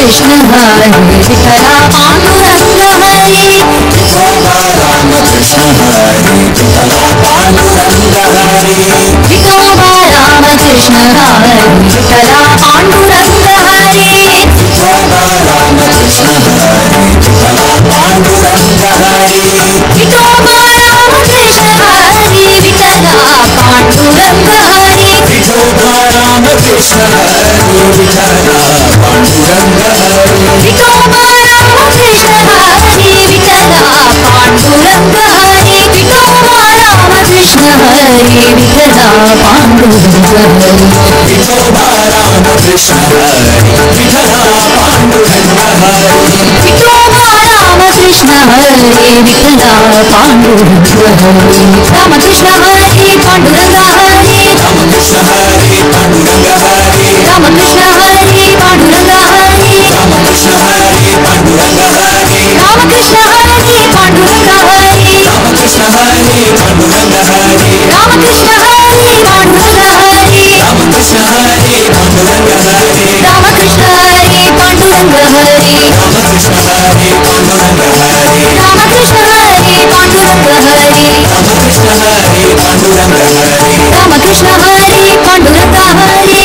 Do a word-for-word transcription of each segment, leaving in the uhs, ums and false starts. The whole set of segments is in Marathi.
रामकृष्ण हरी विठला पांडुरंग हरी विठोबा रामकृष्ण हरी विठला पांडुरंग हरी विठोबा रामकृष्ण हरी विठला पांडुरंग हरी विठोबा रामकृष्ण हरी विठला पांडुरंग हरी विठोबा रामकृष्ण हरी विठला पांडुरंग हरी विठोबा रामकृष्ण हरी विठला पांडुरंग हरी विठोबा रामकृष्ण हरी विठला पांडुरंग हरी विठोबा रामकृष्ण हरी विठला पांडुरंग हरी विठोबा रामकृष्ण हरी विठला पांडुरंग हरी विठोबा रामकृष्ण हरी विठला पांडुरंग हरी रामकृष्ण हरी पांडुरंग हरी रामकृष्ण हरी पांडुरंग हरी रामकृष्ण हरी पांडुरंग हरी रामकृष्ण हरी पांडुरंग हरी रामकृष्ण हरी पांडुरंग हरी रामकृष्ण हरी पांडुरंग हरी रामकृष्ण हरी पांडुरंग हरी रामकृष्ण हरी पांडुरंग हरी रामकृष्ण हरी पांडुरंग हरी रामकृष्ण हरी पांडुरंग हरी रामकृष्ण हरी पांडुरंग हरी रामकृष्ण हरी पांडुरंग हरी रामकृष्ण हरी पांडुरंग हरी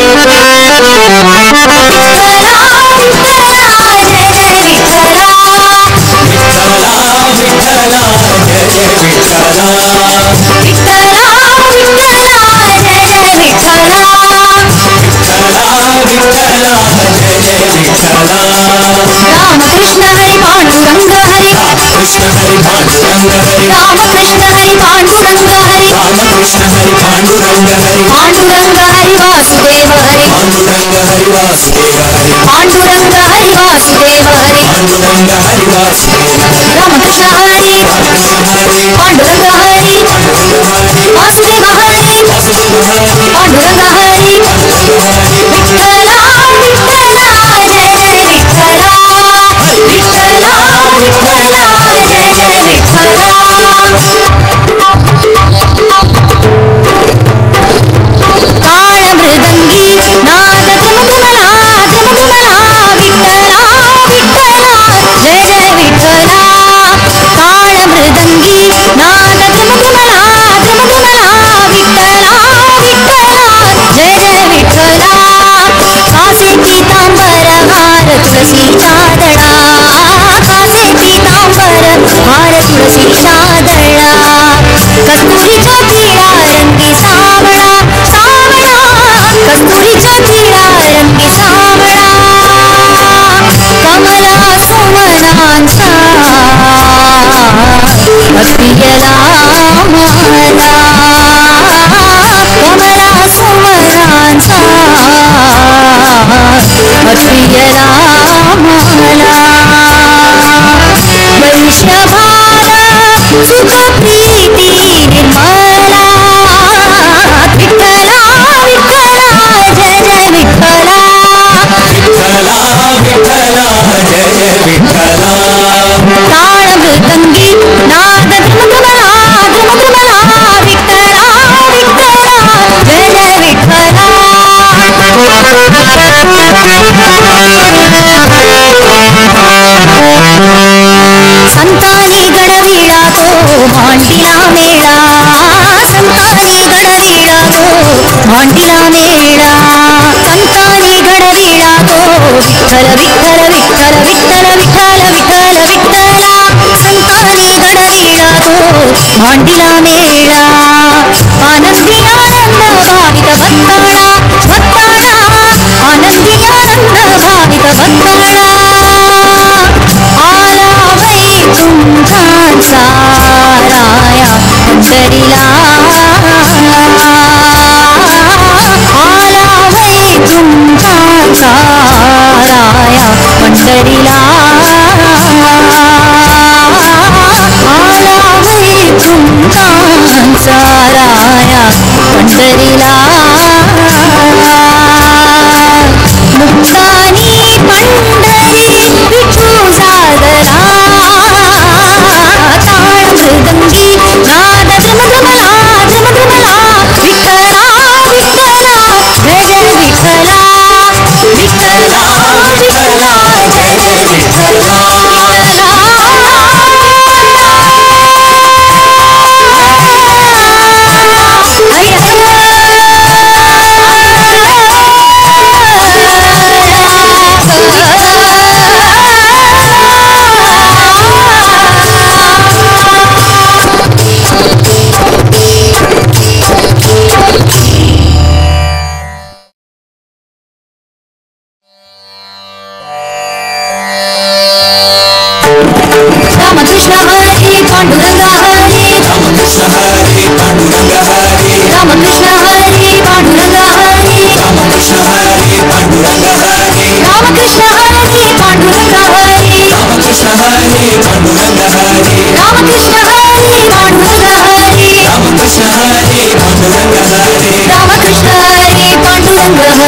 रामकृष्ण हरी पांडुरंग हरी कृष्ण हरी पांडुरंग हरी रामकृष्ण हरी पांडुरंग हरी रामकृष्ण हरी पांडुरंग हरी पांडुरंग हरी वासुदेव हरी पांडुरंग हरी वासुदेव हरी पांडुरंग हरी वासुदेव हरी पांडुरंग हरी वासुदेव हरी रामकृष्ण हरी कृष्ण हरी पांडुरंग हरी पांडुरंग हरी वासुदेव हरी वासुदेव हरी पांडुरंग हरी पांडुरंग हरी विठ्ठला विठ्ठला जय जय विठ्ठला विठ्ठला विठ्ठला जय जय विठ्ठला काळ मृदंगी नाद घुमघुमला घुमघुमला विठ्ठला विठ्ठला जय जय विठ्ठला काळ मृदंगी नाद घुमघुमला घुमघुमला विठ्ठला विठ्ठला जय जय विठ्ठला कासे पीतांबर हार तुळशीचा दळा कासे पीतांबर हार तुळशीचा दळा कस्तुरीचा तिळा रंगी सावळा सावळा कस्तुरीचा तिळा रंगी सावळा कमला सुमनांचा प्रियला मला कमला सुमनांचा प्रियला मला वैष्णभार सुख प्रीती निर्मला विठ्ठला विठ्ठला जय जय विठ्ठला विठ्ठला विठ्ठला जय जय विठ्ठला ताळ मृदंगी नाद घुमघुमला घुमघुमला विठ्ठला विठ्ठला जय जय विठ्ठला संतानी गडविळा तो भांडीला मेळा संतानी गडविळा तो भांडीला मेळा संतानी गडविळा तो विठ्ठल विठ्ठल विठ्ठल विठ्ठल विठ्ठल विठ्ठल विठ्ठला संतानी गडविळा तो भांडीला मेळा आनंदी आनंद भाविक भक्ताळा भक्ताळा आनंदी आनंद भाविक भक्ताळा आला वैकुंठाचा राया पंढरीला आला वैकुंठाचा राया पंढरीला आला वैकुंठाचा राया पंढरीला मुक्तानी पंढरी विठू सादरा ताळ मृदंगी नाद घुमघुमला घुमघुमला विठ्ठला विठ्ठला जय जय विठ्ठला विठ्ठला विठ्ठला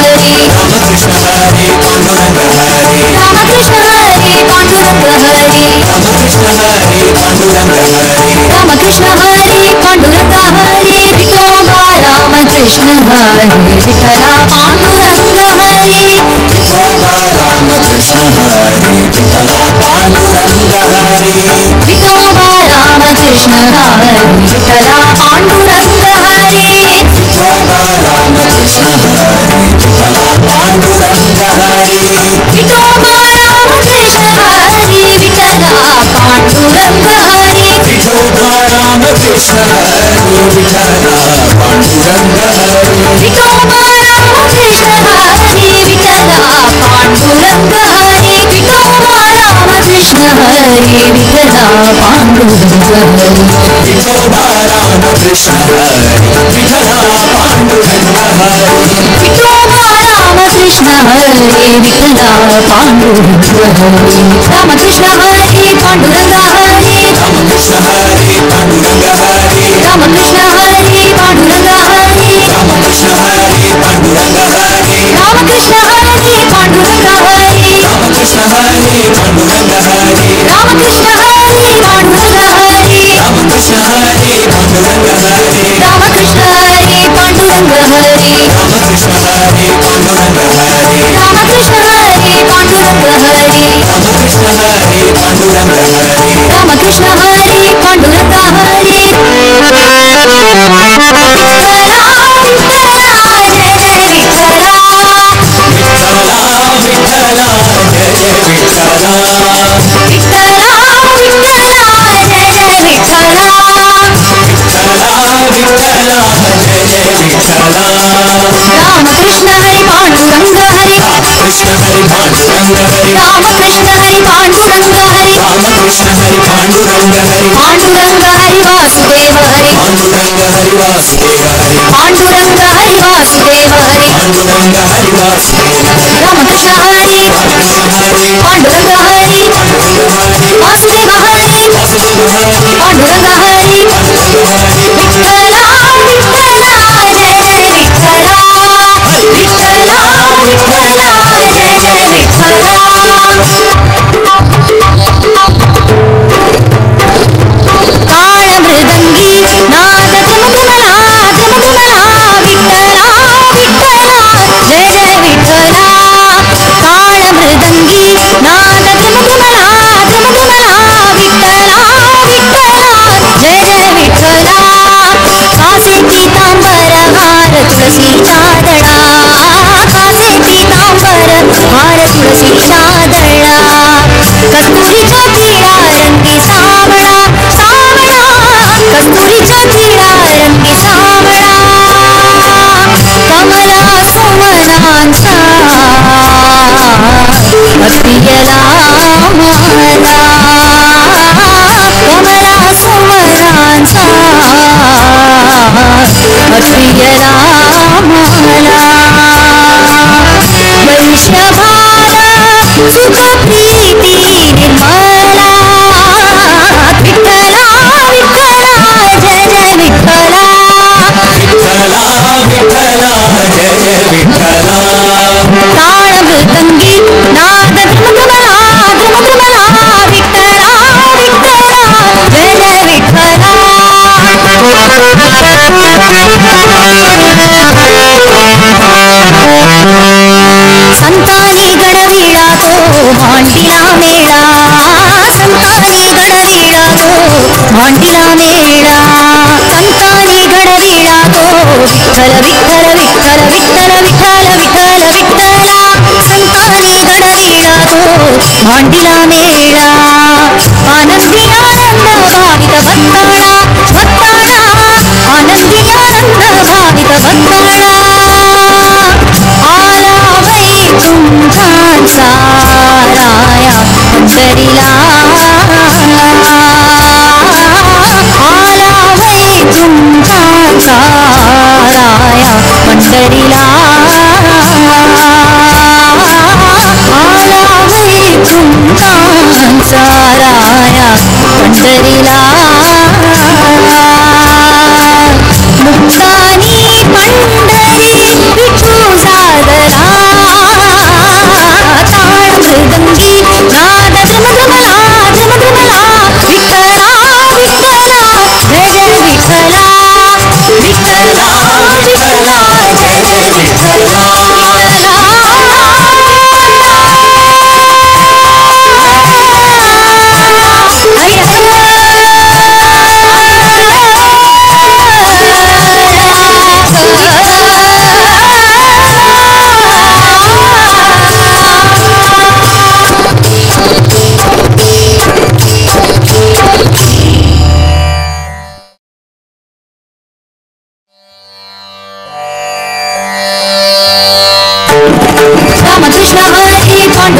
हरी रामकृष्ण हरी पांडुरंग हरी रामकृष्ण हरी पांडुरंग हरी रामकृष्ण हरी पांडुरंग हरी रामकृष्ण हरी पांडुरंग हरी विठोबा रामकृष्ण हरी विठला पांडुरंग हरी विठोबा रामकृष्ण हरी विठला पांडुरंग हरी विठोबा रामकृष्ण हरी विठला पांडुरंग हरी विठोबा रामकृष्ण हरी विठला पांडुरंग हरी विठोबा रामकृष्ण हरी विठला पांडुरंग हरी विठोबा रामकृष्ण हरी विठला पांडुरंग हरी विठोबा रामकृष्ण हरी विठला पांडुरंग हरी विठोबा रामकृष्ण हरी विठला पांडुरंग हरी विठोबा रामकृष्ण हरी विठला पांडुरंग हरी विठोबा रामकृष्ण हरी विठला पांडुरंग हरी रामकृष्ण हरी पांडुरंग हरी रामकृष्ण हरी पांडुरंग हरी रामकृष्ण हरी पांडुरंग हरी रामकृष्ण हरी पांडुरंग हरी रामकृष्ण हरी पांडुरंग हरी रामकृष्ण हरी पांडुरंग हरी रामकृष्ण हरी पांडुरंग हरी रामकृष्ण हरी पांडुरंग हरी रामकृष्ण हरी पांडुरंग हरी रामकृष्ण हरी पांडुरंग हरी रामकृष्ण हरी पांडुरंग हरी रामकृष्ण हरी पांडुरंग हरी रामकृष्ण हरी पांडुरंग हरी विठ्ठला जय जय विठ्ठला विठ्ठला विठ्ठला जय जय विठ्ठला विठ्ठला विठ्ठला जय जय विठ्ठला रामकृष्ण हरी पांडुरंग हरी रामकृष्ण हरी पांडुरंग हरी रामकृष्ण हरी पांडुरंग हरी रामकृष्ण हरी पांडुरंग हरी पांडुरंग हरी वासुदेव हरी पांडुरंग हरी वासुदेव हरी पांडुरंग हरी वासुदेव हरी पांडुरंग हरी वासुदेव हरी रामकृष्ण हरी रामकृष्ण हरी पांडुरंग हरी पांडुरंग हरी वासुदेव हरी वासुदेव हरी पांडुरंग हरी पांडुरंग हरी विठ्ठला विठ्ठला जय जय विठ्ठला विठ्ठला विठ्ठला जय जय विठ्ठला ताळ मृदंगी नाद घुमघुमला घुमघुमला विठ्ठला विठ्ठला जय जय विठ्ठला ताळ मृदंगी नाद घुमघुमला घुमघुमला विठ्ठला विठ्ठला जय जय विठ्ठला कासे पीतांबर हार तुळशीचा दळा कासे पीतांबर हार तुळशीचा दळा कस्तुरीचा तिळा रंगी सावळा सावळा कस्तुरीचा तिळा रंगी सावळा कमला सोमनांचा प्रियला मला कमला सोमनांचा प्रियला मला वैष्णवाला सुख प्रीती निर्मला विठ्ठला विठ्ठला जय जय विठ्ठला विठ्ठला विठ्ठला जय जय विठ्ठला ताळ मृदंगी नाद घुमघुमला घुमघुमला विठ्ठला विठ्ठला जय जय विठ्ठला संतानी गणवीळा तो भांडीला मेळा संतानी गणवीळा तो भांडीला मेळा संतानी गणवीळा तो विठ्ठल विठ्ठल विठ्ठल विठ्ठल विठ्ठल विठ्ठल विठ्ठला संतानी गणवीळा तो भांडीला मेळा आनंदी आनंद भावित भक्ताळा भक्ताळा आनंदी आनंद भावित भक्ताळा आला वैकुंठाचा राया पंढरीला आला वैकुंठाचा राया पंढरीला आला वैकुंठाचा राया पंढरीला मुक्तानी पंढरी विठू सादरा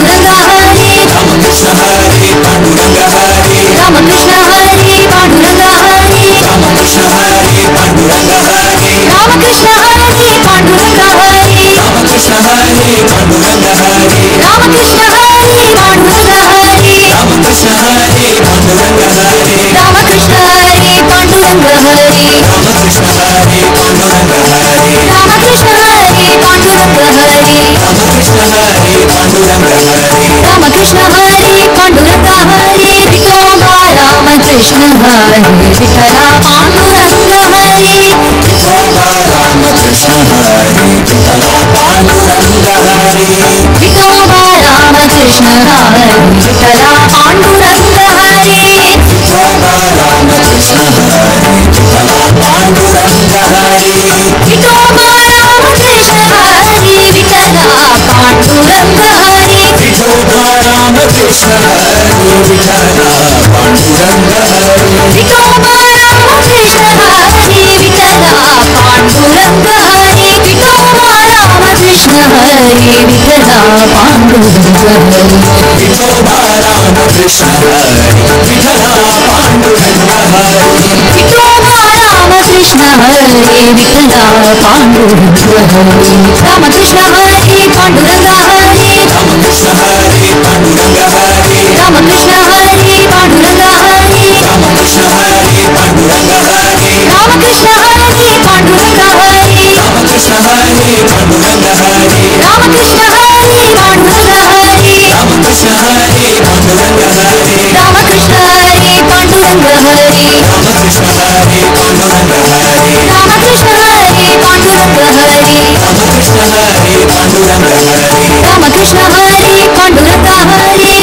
पांडुरंग हरी रामकृष्ण हरी पांडुरंग हरी रामकृष्ण हरी पांडुरंग हरी रामकृष्ण हरी पांडुरंग हरी रामकृष्ण हरी पांडुरंग हरी रामकृष्ण हरी पांडुरंग हरी रामकृष्ण हरी पांडुरंग हरी रामकृष्ण हरी पांडुरंग हरी रामकृष्ण हरी पांडुरंग हरी रामकृष्ण हरी पांडुरंग हरी रामकृष्ण हरी पांडुरंग हरी रामकृष्ण हरी पांडुरंग हरी रामकृष्ण हरी पांडुरंग हरी विठोबा रामकृष्ण हरी विठला पांडुरंग हरी विठोबा रामकृष्ण हरी विठला पांडुरंग हरी विठोबा रामकृष्ण हरी विठला पांडुरंग हरी विठोबा रामकृष्ण हरी विठला पांडुरंग हरी विठोबा रामकृष्ण हरी विठला पांडुरंग हरी विठोबा रामकृष्ण हरी विठला पांडुरंग हरी विठोबा रामकृष्ण हरी विठला पांडुरंग हरी विठोबा रामकृष्ण हरी विठला पांडुरंग हरी विठोबा रामकृष्ण हरी विठला पांडुरंग हरी विठोबा रामकृष्ण हरी विठला पांडुरंग हरी रामकृष्ण हरी पांडुरंग हरी रामकृष्ण हरी पांडुरंग हरी रामकृष्ण हरी पांडुरंग हरी रामकृष्ण हरी पांडुरंग हरी रामकृष्ण हरी पांडुरंग हरी रामकृष्ण हरी पांडुरंग हरी रामकृष्ण हरी पांडुरंग हरी रामकृष्ण हरी पांडुरंग हरी रामकृष्ण हरी पांडुरंग हरी रामकृष्ण हरी पांडुरंग हरी रामकृष्ण हरी पांडुरंग हरी रामकृष्ण हरी पांडुरंग हरी रामकृष्ण हरी पांडुरंग हरी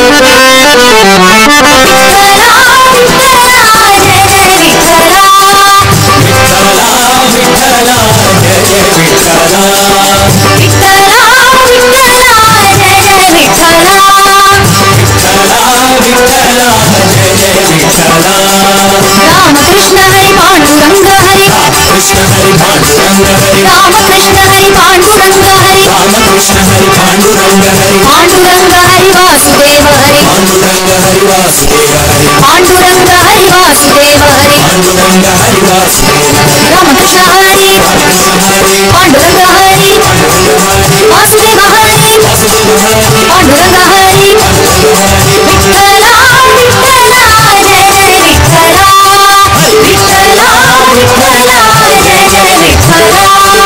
रामकृष्ण हरी पांडुरंग हरी कृष्ण हरी पांडुरंग हरी रामकृष्ण हरी पांडुरंग हरी रामकृष्ण हरी पांडुरंग हरी पांडुरंग हरी वासुदेव हरी पांडुरंग हरी वासुदेव हरी पांडुरंग हरी वासुदेव हरी पांडुरंग हरी वासुदेव हरी रामकृष्ण हरी कृष्ण हरी पांडुरंग हरी पांडुरंग हरी वासुदेव हरी वासुदेव हरी पांडुरंग हरी पांडुरंग हरी विठ्ठला विठ्ठला जय जय विठ्ठला विठ्ठला विठ्ठला जय जय विठ्ठला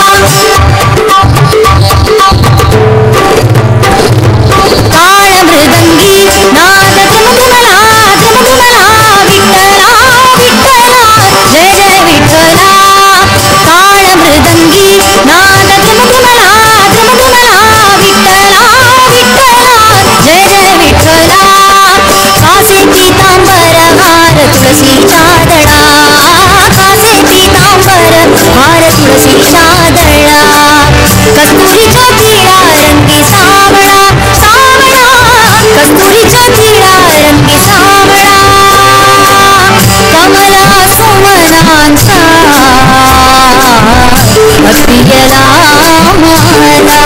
ताळ मृदंगी नाद घुमघुमला घुमघुमला विठ्ठला विठ्ठला जय जय विठ्ठला ताळ मृदंगी नाद घुमघुमला घुमघुमला विठ्ठला विठ्ठला जय जय विठ्ठला कासे पीतांबर हार तुळशीचा दळा कासे पीतांबर हार तुळशीचा दळा कस्तुरीचा तिळा रंगी सावळा सावळा कस्तुरीचा तिळा रंगी सावळा कमला सुमनांचा प्रियला मला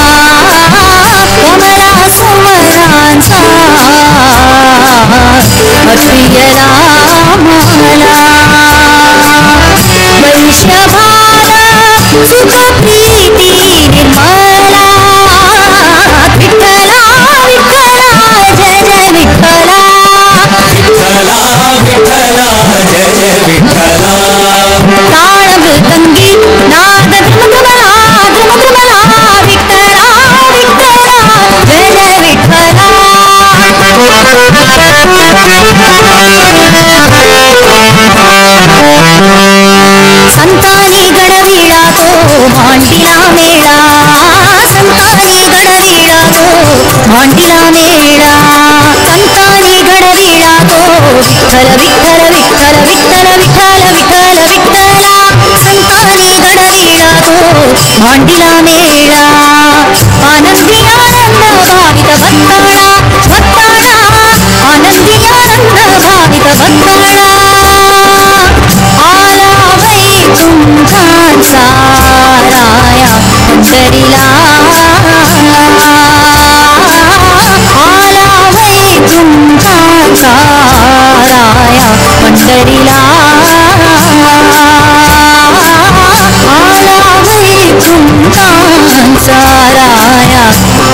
कमला सुमनांचा प्रियला मला वैष्णभाला सुख प्रीती निर्मला विठ्ठला विठ्ठला जय जय विठ्ठला विठ्ठला विठ्ठला जय जय विठ्ठला ताळ मृदंगी नाद घुमघुमला घुमघुमला विठ्ठला विठ्ठला जय जय विठ्ठला संतानी गडविळा तो भांडीला मेळा संतानी गडविळा तो भांडीला मेळा संतानी गडविळा तो विठ्ठल विठ्ठल विठ्ठल विठ्ठल विठ्ठल विठ्ठल विठ्ठला संतानी गडविळा तो भांडीला मेळा आनंदी आनंद भावित भक्ताळा भक्ताळा आनंदी आनंद भावित भक्ताळा आला वैकुंठाचा राया पंढरीला आला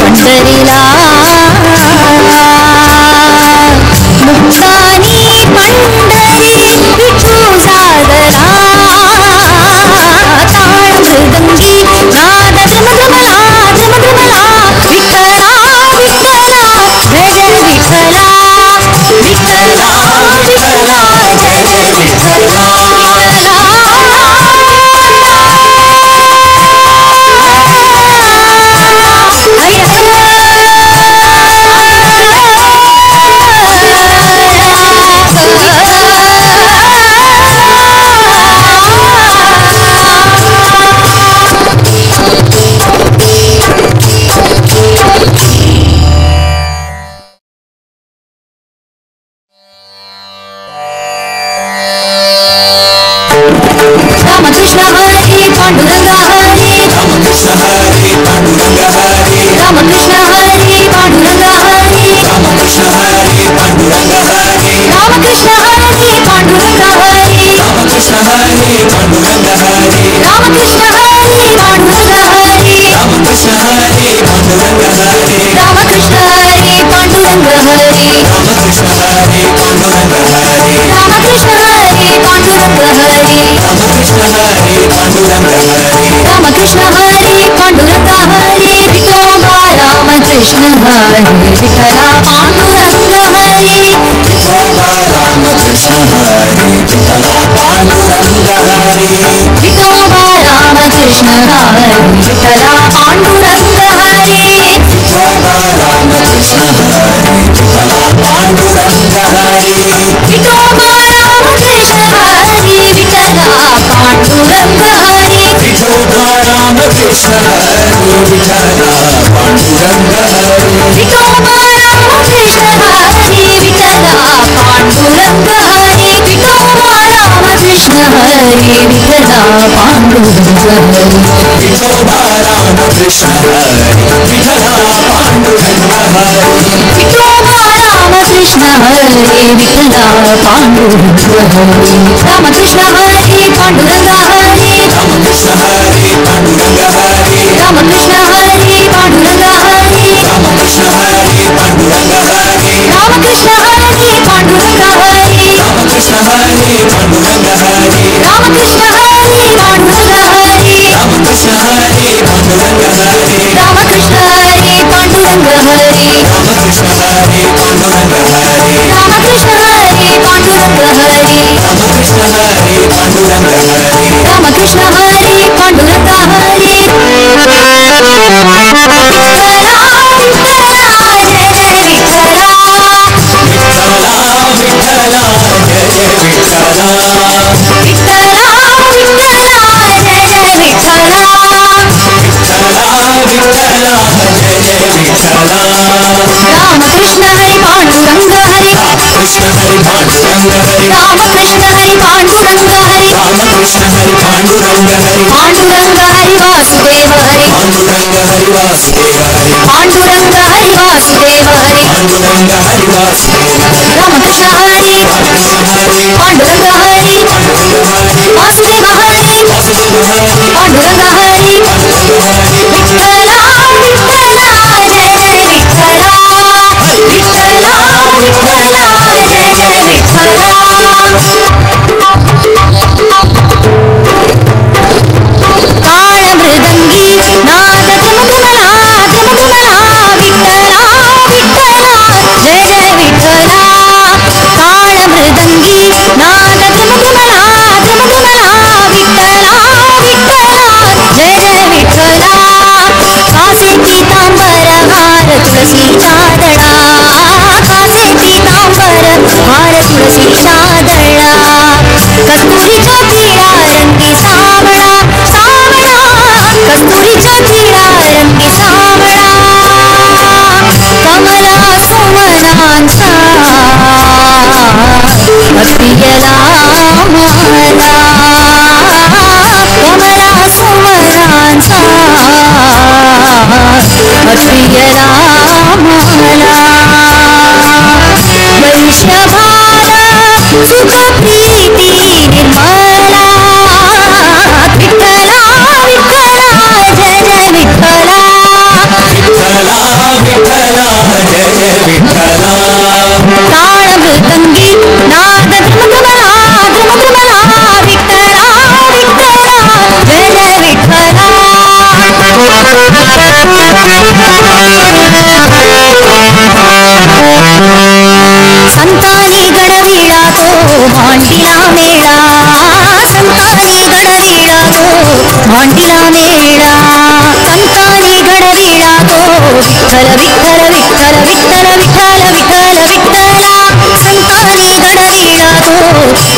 पंढरीला मुक्तानी पंढरी विठू सादरा ताळ मृदंगी नाद ध्रुमध्रुमला ध्रुमध्रुमला विठ्ठला विठ्ठला जय जय विठ्ठला विठ्ठला विठ्ठला जय जय विठ्ठला रामकृष्ण हरी पांडुरंग हरी रामकृष्ण हरी पांडुरंग हरी रामकृष्ण हरी पांडुरंग हरी रामकृष्ण हरी पांडुरंग हरी रामकृष्ण हरी पांडुरंग हरी रामकृष्ण हरी पांडुरंग हरी रामकृष्ण हरी पांडुरंग हरी रामकृष्ण हरी पांडुरंग हरी रामकृष्ण हरी पांडुरंग हरी रामकृष्ण हरी पांडुरंग हरी रामकृष्ण हरी पांडुरंग हरी रामकृष्ण हरी पांडुरंग हरी रामकृष्ण हरी पांडुरंग हरी विठोबा रामकृष्ण हरी विठ्ठला पांडुरंग हरी विठोबा रामकृष्ण हरी विठ्ठला पांडुरंग हरी विठोबा रामकृष्ण हरी विठ्ठला पांडुरंग हरी विठोबा रामकृष्ण हरी विठ्ठला पांडुरंग हरी विठोबा रामकृष्ण हरी विठ्ठला पांडुरंग हरी विठोबा रामकृष्ण हरी विठ्ठला पांडुरंग हरी विठोबा रामकृष्ण हरी विठ्ठला पांडुरंग हरी विठोबा रामकृष्ण हरी विठ्ठला पांडुरंग हरी विठोबा रामकृष्ण हरी विठ्ठला पांडुरंग हरी विठोबा रामकृष्ण हरी विठ्ठला पांडुरंग हरी रामकृष्ण हरी पांडुरंग हरी रामकृष्ण हरी पांडुरंग हरी रामकृष्ण हरी पांडुरंग हरी रामकृष्ण हरी पांडुरंग हरी रामकृष्ण हरी पांडुरंग हरी रामकृष्ण हरी पांडुरंग हरी रामकृष्ण हरी पांडुरंग हरी रामकृष्ण हरी पांडुरंग हरी रामकृष्ण हरी पांडुरंग हरी रामकृष्ण हरी पांडुरंग हरी रामकृष्ण हरी पांडुरंग हरी रामकृष्ण हरी पांडुरंग हरी रामकृष्ण हरी पांडुरंग हरी रामकृष्ण हरी पांडुरंग हरी कृष्ण हरी पांडुरंग हरी रामकृष्ण हरी पांडुरंग हरी रामकृष्ण हरी पांडुरंग हरी पांडुरंग हरी वासुदेव हरी पांडुरंग हरी वासुदेव हरी पांडुरंग हरी वासुदेव हरी पांडुरंग हरी वासुदेव हरी रामकृष्ण हरी कृष्ण हरी पांडुरंग हरी पांडुरंग हरी वासुदेव हरी वासुदेव हरी पांडुरंग हरी पांडुरंग हरी विठ्ठला विठ्ठला जय जय विठ्ठला विठ्ठला विठ्ठला जय जय विठ्ठला काळ मृदंगी नाद ध्रुमध्रुमला ध्रुमध्रुमला विठ्ठला विठ्ठला जय जय विठ्ठला काळ मृदंगी नाद ध्रुमध्रुमला ध्रुमध्रुमला विठ्ठला विठ्ठला जय जय विठ्ठला कासे पीतांबर हार तुळशीचा दळा कासे पीतांबर हार तुळशीचा दळा कस्तुरीचा तिळा रंगी सावळा सावळा कस्तुरीचा तिळा रंगी सावळा कमला सुमनांचा प्रियला मला कमला सुमनांचा प्रियला मला वैष्णवाला सुख प्रीती निर्मला विठ्ठला विठ्ठला जय जय विठ्ठला विठ्ठला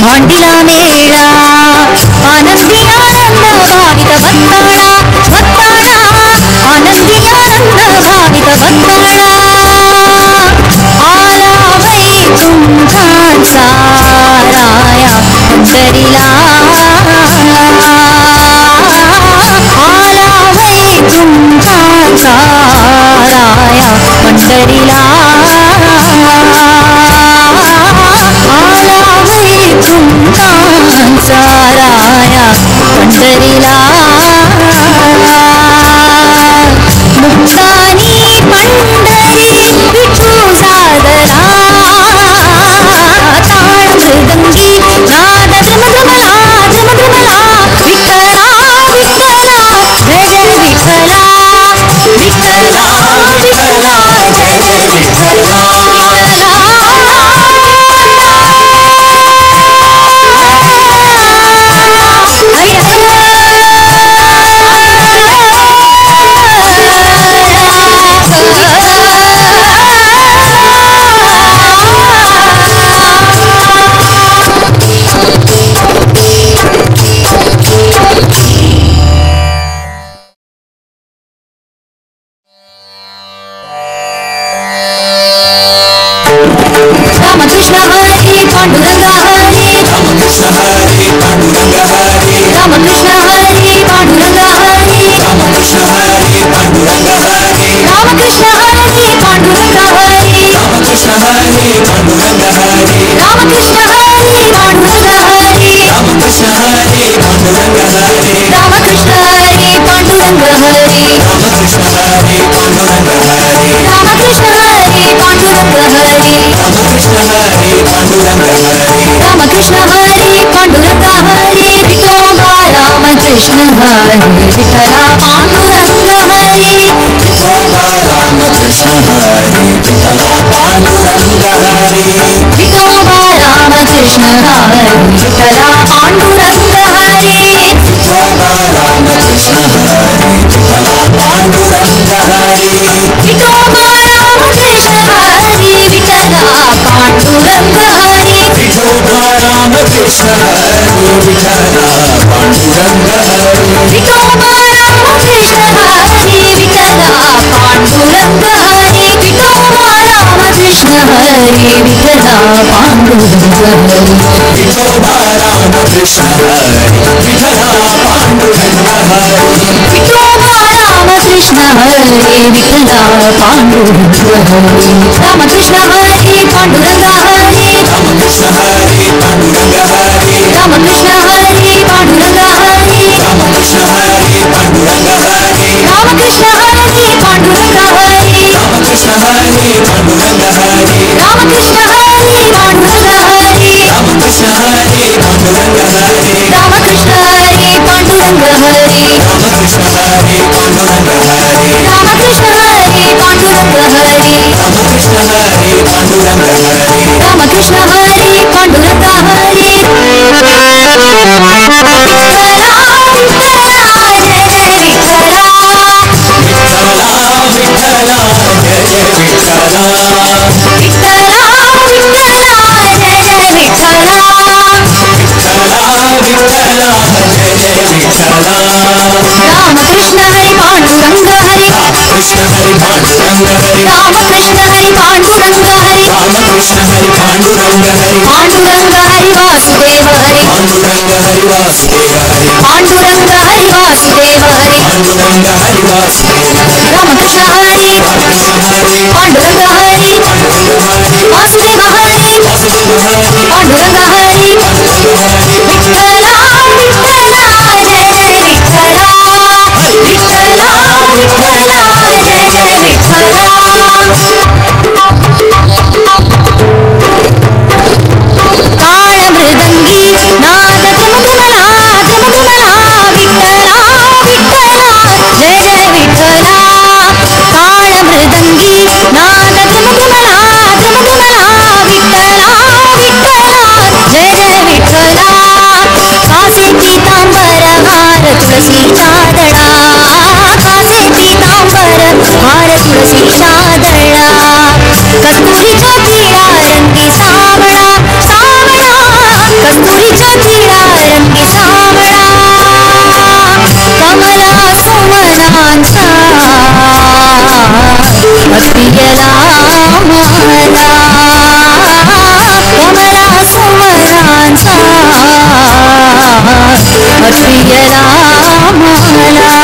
भांडिला मेळा आनंदी आनंद भावित भक्ताळा भक्ताळा आनंदी आनंद भावित भक्ताळा आला वैकुंठाचा राया पंढरीला आला वैकुंठाचा राया पंढरीला राया पंढरीला मुक्तानी पंढरी विठू सादरा ताळ मृदंगी नाद ध्रुमध्रुमला ध्रुमध्रुमला विठ्ठला विठ्ठला जय जय विठ्ठला विठ्ठला विठ्ठला जय जय विठ्ठला रामकृष्ण हरी पांडुरंग हरी रामकृष्ण हरी पांडुरंग हरी रामकृष्ण हरी पांडुरंग हरी रामकृष्ण हरी पांडुरंग हरी रामकृष्ण हरी पांडुरंग हरी रामकृष्ण हरी पांडुरंग हरी रामकृष्ण हरी पांडुरंग हरी रामकृष्ण हरी पांडुरंग हरी रामकृष्ण हरी पांडुरंग हरी रामकृष्ण हरी पांडुरंग हरी रामकृष्ण हरी पांडुरंग हरी रामकृष्ण हरी पांडुरंग हरी रामकृष्ण हरी पांडुरंग हरी विठोबा रामकृष्ण हरी विठ्ठला पांडुरंग हरी विठोबा रामकृष्ण हरी विठ्ठला पांडुरंग हरी विठोबा रामकृष्ण हरी विठ्ठला पांडुरंग हरी विठोबा रामकृष्ण हरी विठ्ठला पांडुरंग हरी विठोबा रामकृष्ण हरी विठ्ठला पांडुरंग हरी विठोबा रामकृष्ण हरी विठ्ठला पांडुरंग हरी विठोबा रामकृष्ण हरी विठ्ठला पांडुरंग हरी विठोबा रामकृष्ण हरी विठ्ठला पांडुरंग हरी विठोबा रामकृष्ण हरी विठ्ठला पांडुरंग हरी विठोबा रामकृष्ण हरी विठ्ठला पांडुरंग हरी रामकृष्ण हरी पांडुरंग हरी रामकृष्ण हरी पांडुरंग हरी रामकृष्ण हरी पांडुरंग हरी रामकृष्ण हरी पांडुरंग हरी रामकृष्ण हरी पांडुरंग हरी रामकृष्ण हरी पांडुरंग हरी रामकृष्ण हरी पांडुरंग हरी रामकृष्ण हरी पांडुरंग हरी रामकृष्ण हरी पांडुरंग हरी रामकृष्ण हरी पांडुरंग हरी रामकृष्ण हरी पांडुरंग हरी रामकृष्ण हरी पांडुरंग हरी रामकृष्ण हरी पांडुरंग हरी रामकृष्ण हरी पांडुरंग हरी रामकृष्ण हरी पांडुरंग हरी रामकृष्ण हरी पांडुरंग हरी रामकृष्ण हरी पांडुरंग हरी पांडुरंग हरी वासुदेव हरी पांडुरंग हरी वासुदेव हरी पांडुरंग हरी वासुदेव हरी पांडुरंग हरी वासुदेव हरी रामकृष्ण हरी रामकृष्ण हरी पांडुरंग हरी पांडुरंग हरी वासुदेव हरी वासुदेव हरी पांडुरंग हरी पांडुरंग हरी विठ्ठला विठ्ठला जय जय विठ्ठला विठ्ठला विठ्ठला जय जय विठ्ठला ताळ मृदंगी नाद ध्रुमध्रुमला ध्रुमध्रुमला विठ्ठला विठ्ठला जय जय विठ्ठला ताळ मृदंगी नाद ध्रुमध्रुमला प्रियला मला कमला समरांचा प्रियला मला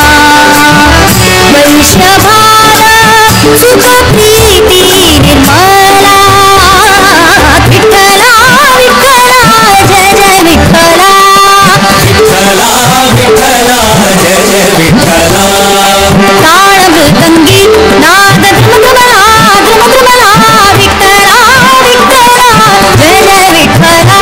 वैष्णवाला सुख प्रीती निर्मला विठ्ठला विठ्ठला जय जय विठ्ठला विठ्ठला विठ्ठला जय जय विठ्ठला ताळ मृदंगी नाद धृमधृमला धृमधृमला विठ्ठला विठ्ठला जय जय विठ्ठला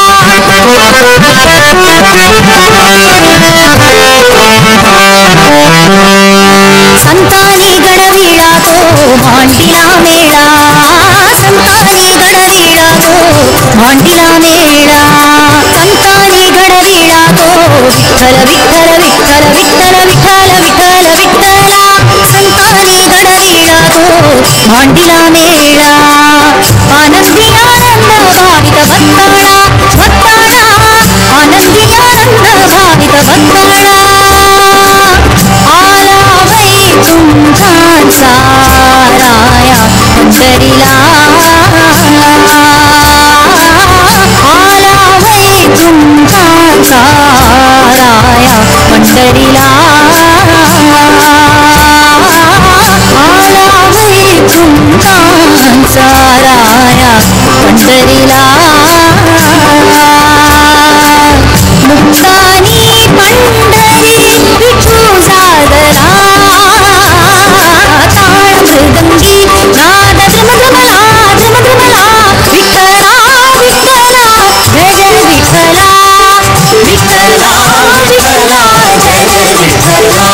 संतानी गणवीळा तो भांडीला मेळा संतानी गणवीळा तो भांडीला मेळा संतानी गणवीळा तो विठ्ठल विठ्ठल विठ्ठल विठ्ठल विठ्ठल विठ्ठल विठ्ठला संतानी गणवीळा तो भांडीला मेळा आनंदी आनंद भावित भक्ताळा भक्ताळा आनंदी आनंद भावित भक्ताळा आला वैकुंठाचा राया पंढरीला आला वैकुंठाचा राया पंढरीला आला वैकुंठाचा राया पंढरीला मुक्तानी पंढरी विठू सादरा ताळ मृदंगी नाद धृमधृमला धृमधृमला विठ्ठला विठ्ठला जय जय विठ्ठला विठ्ठला विठ्ठला जय जय विठ्ठला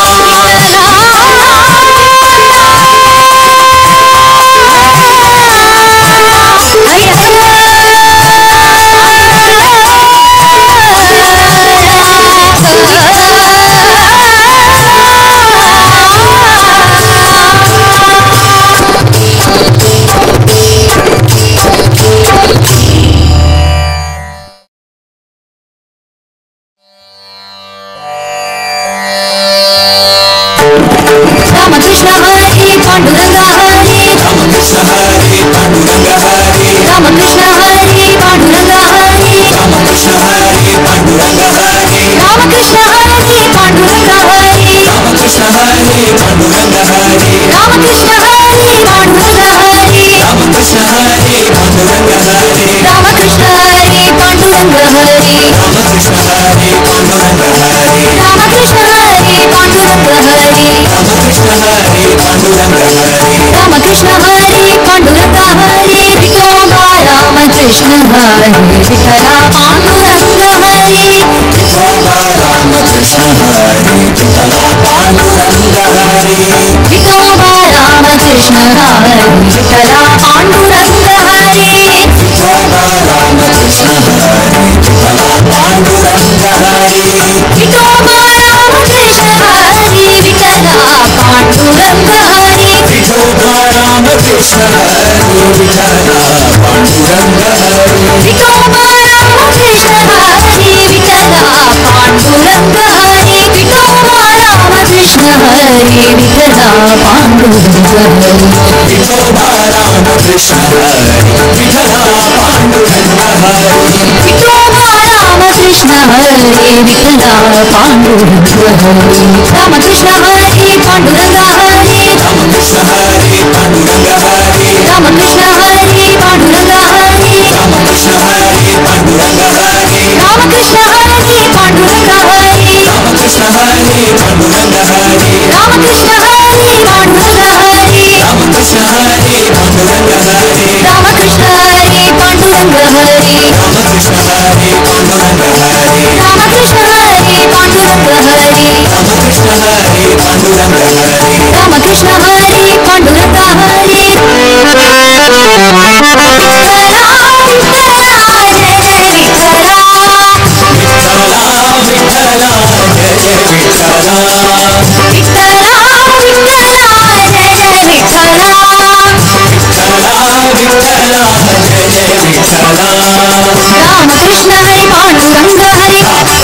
रामकृष्ण हरी पांडुरंग हरी रामकृष्ण हरी पांडुरंग हरी रामकृष्ण हरी पांडुरंग हरी रामकृष्ण हरी पांडुरंग हरी रामकृष्ण हरी पांडुरंग हरी रामकृष्ण हरी पांडुरंग हरी रामकृष्ण हरी पांडुरंग हरी रामकृष्ण हरी पांडुरंग हरी रामकृष्ण हरी पांडुरंग हरी रामकृष्ण हरी पांडुरंग हरी रामकृष्ण हरी पांडुरंग हरी रामकृष्ण हरी पांडुरंग हरी रामकृष्ण हरी पांडुरंग हरी विठोबा रामकृष्ण हरी विठ्ठला पांडुरंग हरी विठोबा रामकृष्ण हरी विठ्ठला पांडुरंग हरी विठोबा रामकृष्ण हरी विठ्ठला पांडुरंग हरी विठोबा रामकृष्ण हरी विठ्ठला पांडुरंग हरी विठोबा रामकृष्ण हरी विठ्ठला पांडुरंग हरी विठोबा रामकृष्ण हरी विठ्ठला पांडुरंग हरी विठोबा रामकृष्ण हरी विठ्ठला पांडुरंग हरी विठोबा रामकृष्ण हरी विठ्ठला पांडुरंग हरी विठोबा रामकृष्ण हरी विठ्ठला पांडुरंग हरी विठोबा रामकृष्ण हरी विठ्ठला पांडुरंग हरी रामकृष्ण हरी पांडुरंग हरी रामकृष्ण हरी पांडुरंग हरी रामकृष्ण हरी पांडुरंग हरी रामकृष्ण हरी पांडुरंग हरी रामकृष्ण हरी पांडुरंग हरी रामकृष्ण हरी पांडुरंग हरी रामकृष्ण हरी पांडुरंग हरी रामकृष्ण हरी पांडुरंग हरी रामकृष्ण हरी पांडुरंग हरी रामकृष्ण हरी पांडुरंग हरी रामकृष्ण हरी पांडुरंग हरी रामकृष्ण हरी पांडुरंग हरी रामकृष्ण हरी पांडुरंग हरी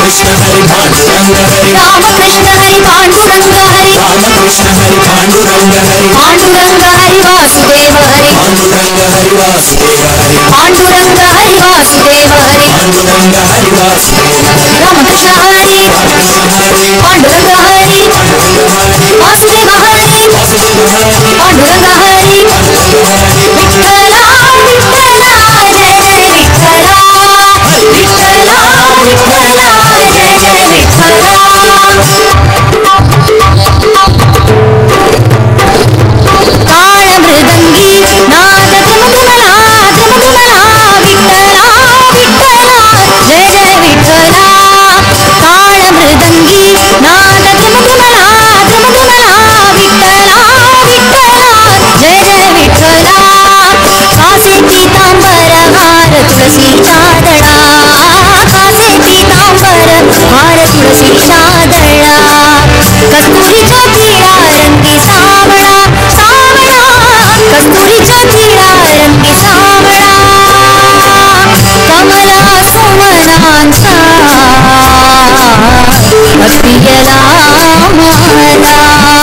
कृष्ण हरी पांडुरंग हरी राम कृष्ण हरी पांडुरंग हरी राम कृष्ण हरी पांडुरंग हरी पांडुरंग हरी वासुदेव हरी पांडुरंग हरी वासुदेव हरी पांडुरंग हरी वासुदेव हरी पांडुरंग हरी वासुदेव हरी राम कृष्ण हरी कृष्ण हरी पांडुरंग हरी पांडुरंग हरी वासुदेव हरी वासुदेव हरी पांडुरंग हरी पांडुरंग हरी विठ्ठला विठ्ठला जय जय विठ्ठला विठ्ठला विठ्ठला जय जय विठ्ठला काळ मृदंगी नाद घुमघुमला घुमघुमला विठ्ठला विठ्ठला जय जय विठ्ठला काळ मृदंगी नाद घुमघुमला घुमघुमला विठ्ठला विठ्ठला जय जय विठ्ठला कासे पीतांबर हार तुळशीचा दळा कासे पीतांबर हार तुळशीचा दळा कस्तुरीचा तिळा रंगी सावळा सावळा कस्तुरीचा तिळा रंगी सावळा कमला सुमनांचा प्रियला मला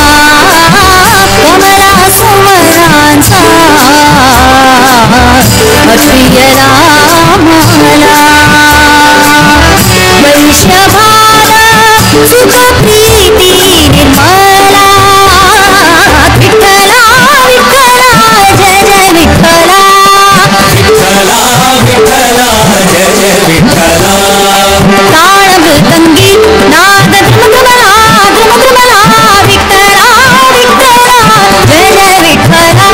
कमला सुमनांचा प्रियला मला वैष्णवाला सुख प्रीती निर्मला विठ्ठला विठ्ठला जय जय विठ्ठला विठ्ठला विठ्ठला जय जय विठ्ठला काळ मृदंगी नाद घुमघुमला घुमघुमला विठ्ठला विठ्ठला जय जय विठ्ठला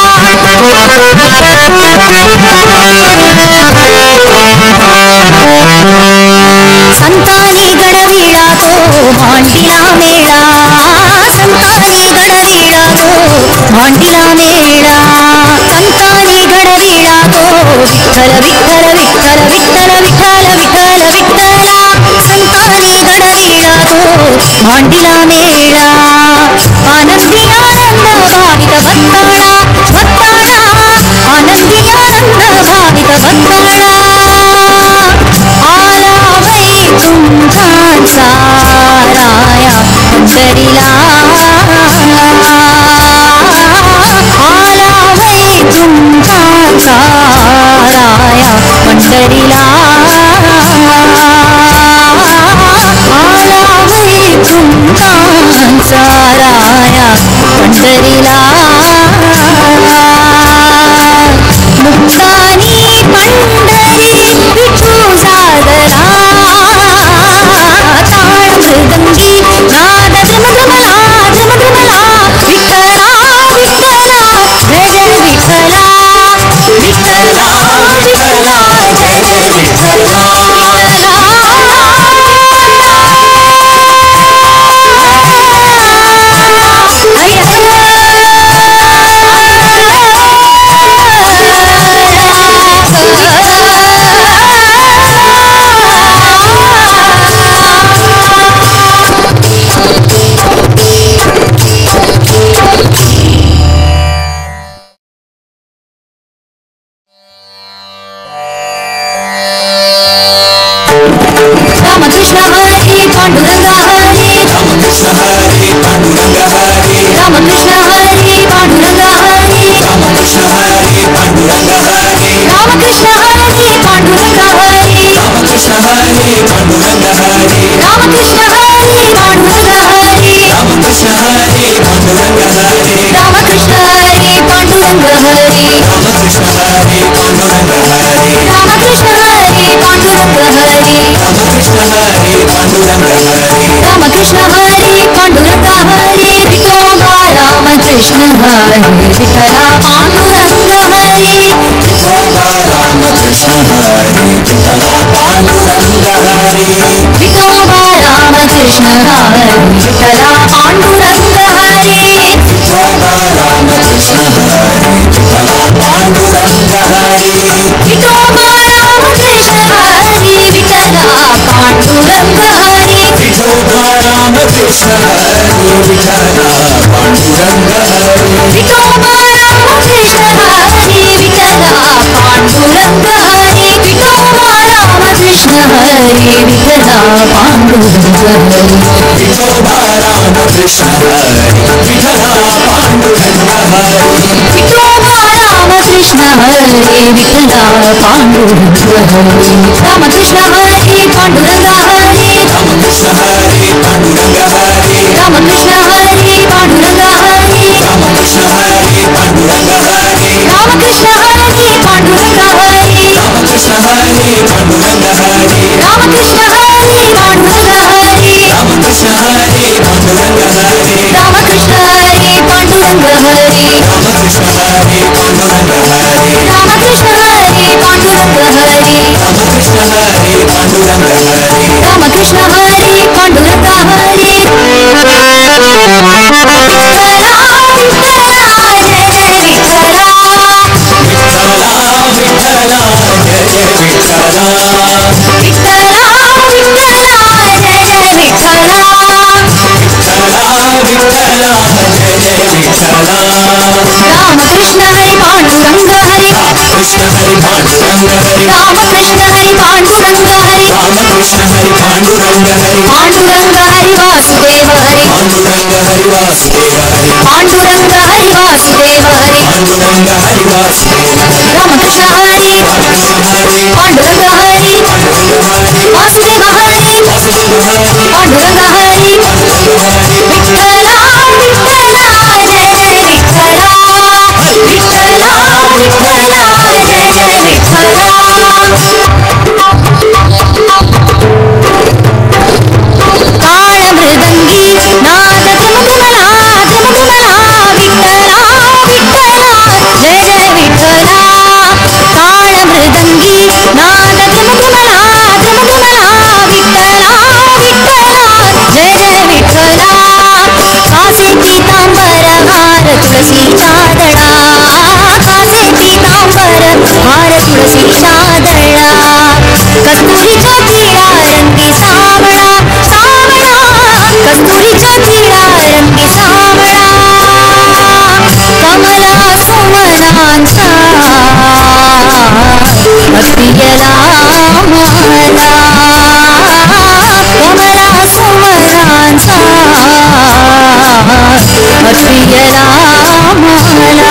संतानी गडविळा तो भांडीला मेळा संतानी गडविळा तो भांडीला मेळा संतानी गडविळा तो विठ्ठल विठ्ठल विठ्ठल विठ्ठल विठ्ठल विठ्ठल विठ्ठला संतानी गडविळा तो भांडीला मेळा आनंदी आनंद भावित भक्ताळा भक्ताळा आनंदी आनंद भावित भक्ताळा आला वैकुंठाचा राया पंढरीला आला वैकुंठाचा राया पंढरीला आला वैकुंठाचा राया पंढरीला मुक्तानी पंढरी विठू सादरा ताळ मृदंगी नाद घुमघुमला घुमघुमला विठ्ठला विठ्ठला जय जय विठ्ठला विठ्ठला विठ्ठला जय जय विठ्ठला रामकृष्ण हरी पांडुरंग हरी रामकृष्ण हरी पांडुरंग हरी रामकृष्ण हरी पांडुरंग हरी रामकृष्ण हरी पांडुरंग हरी रामकृष्ण हरी पांडुरंग हरी रामकृष्ण हरी पांडुरंग हरी रामकृष्ण हरी पांडुरंग हरी रामकृष्ण हरी पांडुरंग हरी रामकृष्ण हरी पांडुरंग हरी रामकृष्ण हरी पांडुरंग हरी रामकृष्ण हरी पांडुरंग हरी रामकृष्ण हरी पांडुरंग हरी रामकृष्ण हरी पांडुरंग हरी विठोबा रामकृष्ण हरी विठ्ठला पांडुरंग हरी विठोबा रामकृष्ण हरी विठ्ठला पांडुरंग हरी विठोबा रामकृष्ण हरी विठ्ठला पांडुरंग हरी विठोबा रामकृष्ण हरी विठ्ठला पांडुरंग हरी विठोबा रामकृष्ण हरी विठ्ठला पांडुरंग हरी विठोबा रामकृष्ण हरी विठ्ठला पांडुरंग हरी विठोबा रामकृष्ण हरी विठ्ठला पांडुरंग हरी विठोबा रामकृष्ण हरी हरी विठला पांडुरंग हरी विठोबा राम कृष्ण हरी विठला पांडुरंग हरी विठोबा राम कृष्ण हरी विठला पांडुरंग हरी राम कृष्ण हरी पांडुरंग हरी राम कृष्ण हरी पांडुरंग हरी राम कृष्ण हरी पांडुरंग हरी राम कृष्ण हरी पांडुरंग हरी राम कृष्ण हरी पांडुरंग हरी राम कृष्ण हरी पांडुरंग हरी राम कृष्ण हरी पांडुरंग हरी राम कृष्ण हरी पांडुरंग हरी राम कृष्ण हरी पांडुरंग हरी राम कृष्ण हरी पांडुरंग हरी राम कृष्ण हरी पांडुरंग हरी राम कृष्ण हरी पांडुरंग हरी राम कृष्ण हरी पांडुरंग हरी राम कृष्ण हरी पांडुरंग हरी कृष्ण हरी पांडुरंग हरी राम कृष्ण हरी पांडुरंग हरी राम कृष्ण हरी पांडुरंग हरी पांडुरंग हरी वासुदेव हरी पांडुरंग हरी वासुदेव हरी पांडुरंग हरी वासुदेव हरी पांडुरंग हरी वासुदेव हरी राम कृष्ण हरी कृष्ण हरी पांडुरंग हरी पांडुरंग हरी वासुदेव हरी वासुदेव हरी पांडुरंग हरी पांडुरंग हरी विठ्ठला विठ्ठला जय जय विठ्ठला विठ्ठला विठ्ठला जय जय विठ्ठला काळ मृदंगी नाद द्रुमधुमला द्रुमधुमला विठ्ठला विठ्ठला जय जय विठ्ठला काळ मृदंगी नाद द्रुमधुमला द्रुमधुमला विठ्ठला विठ्ठला जय जय विठ्ठला कासे पीतांबर हार तुळशीचा दळा कासे पीतांबर हार तुळशीचा दळा कस्तुरीचा तिळा रंगी सावळा सावळा कस्तुरीचा तिळा रंगी सावळा कमला सुमनांचा अप्रियला मला कमला सुमनांचा अप्रियला मला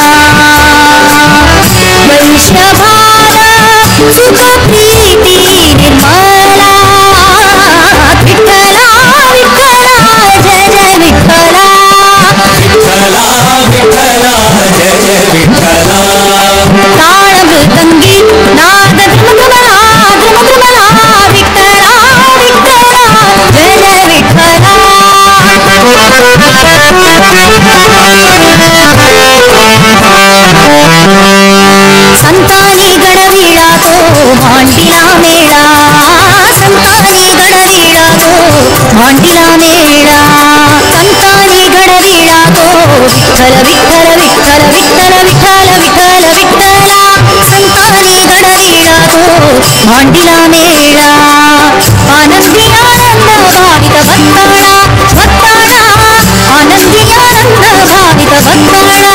वैष्णभार सुख प्रीती निर्मला विठ्ठला विठ्ठला जय जय विठ्ठला विठ्ठला विठ्ठला जय जय विठ्ठला ताळ मृदंगी नाद द्रुमधुमला द्रुमधुमला विठ्ठला विठ्ठला जय जय विठ्ठला संतानी गणवीळा तो भांडीला मेळा संतानी गणवीळा तो भांडीला मेळा संतानी गणवीळा तो विठ्ठल विठ्ठल विठ्ठल विठ्ठल विठ्ठल विठ्ठल विठ्ठला संतानी गणवीळा तो भांडीला मेळा आनंदी आनंद भाविक भक्ताळा भक्ताळा आनंदी आनंद भाविक भक्ताळा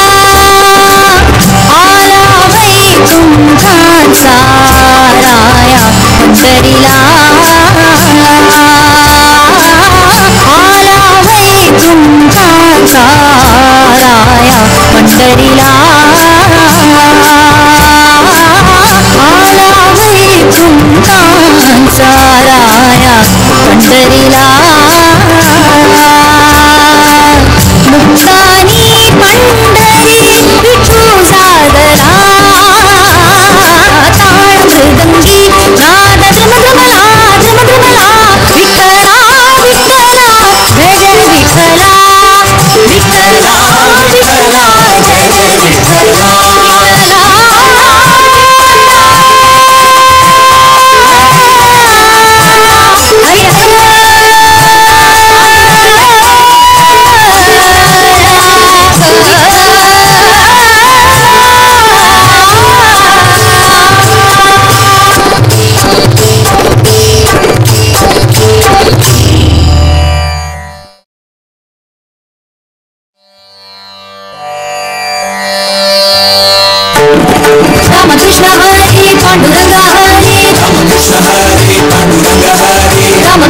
आला वैकुंठाचा राया पंढरीला आला वैकुंठाचा राया पंढरीला आला वैकुंठाचा राया पंढरीला मुक्तानी पंढरी विठू सादरा ताळ मृदंगी नाद द्रुमद्रुमला द्रुमद्रुमला विठ्ठला विठ्ठला जय जय विठ्ठला विठ्ठला विठ्ठला जय जय विठ्ठला रामकृष्ण हरी पांडुरंग हरी रामकृष्ण हरी पांडुरंग हरी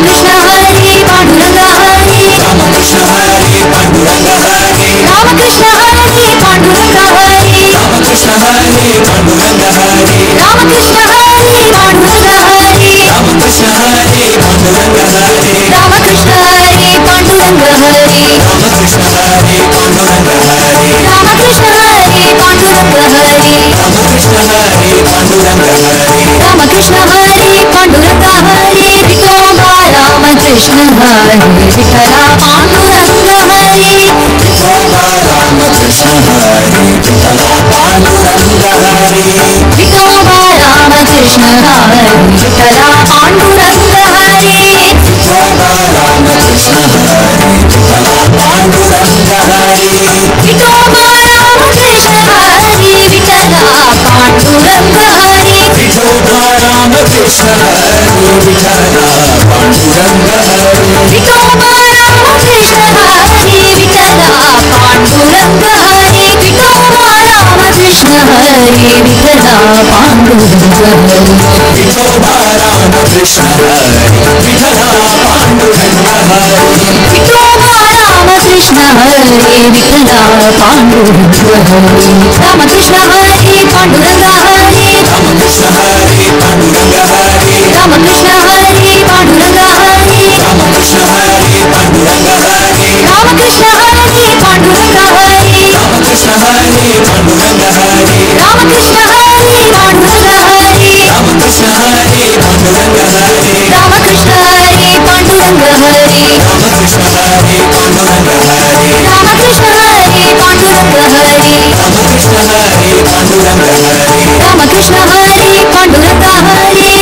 रामकृष्ण हरी पांडुरंग हरी रामकृष्ण हरी पांडुरंग हरी रामकृष्ण हरी पांडुरंग हरी रामकृष्ण हरी पांडुरंग हरी रामकृष्ण हरी पांडुरंग हरी रामकृष्ण हरी पांडुरंग हरी रामकृष्ण हरी पांडुरंग हरी रामकृष्ण हरी पांडुरंग हरी रामकृष्ण हरी पांडुरंग हरी रामकृष्ण हरी पांडुरंग हरी रामकृष्ण हरी पांडुरंग हरी विठोबा रामकृष्ण हरी विठला पांडुरंग हरी विठोबा रामकृष्ण हरी विठला पांडुरंग हरी विठोबा रामकृष्ण हरी विठला पांडुरंग हरी विठोबा रामकृष्ण हरी विठला पांडुरंग हरी विठोबा रामकृष्ण हरी विठला पांडुरंग हरी विठोबा रामकृष्ण हरी विठला पांडुरंग हरी विठोबा रामकृष्ण हरी विठला पांडुरंग हरी विठोबा रामकृष्ण हरी विठला पांडुरंग हरी विठोबा रामकृष्ण हरी विठला पांडुरंग हरी विठोबा रामकृष्ण हरी विठला पांडुरंग हरी रामकृष्ण हरी पांडुरंग हरी रामकृष्ण हरी पांडुरंग हरी रामकृष्ण हरी पांडुरंग हरी रामकृष्ण हरी पांडुरंग हरी रामकृष्ण हरी पांडुरंग हरी रामकृष्ण हरी पांडुरंग हरी रामकृष्ण हरी पांडुरंग हरी रामकृष्ण हरी पांडुरंग हरी रामकृष्ण हरी पांडुरंग हरी रामकृष्ण हरी पांडुरंग हरी रामकृष्ण हरी पांडुरंग हरी रामकृष्ण हरी पांडुरंग हरी रामकृष्ण हरी पांडुरंग हरी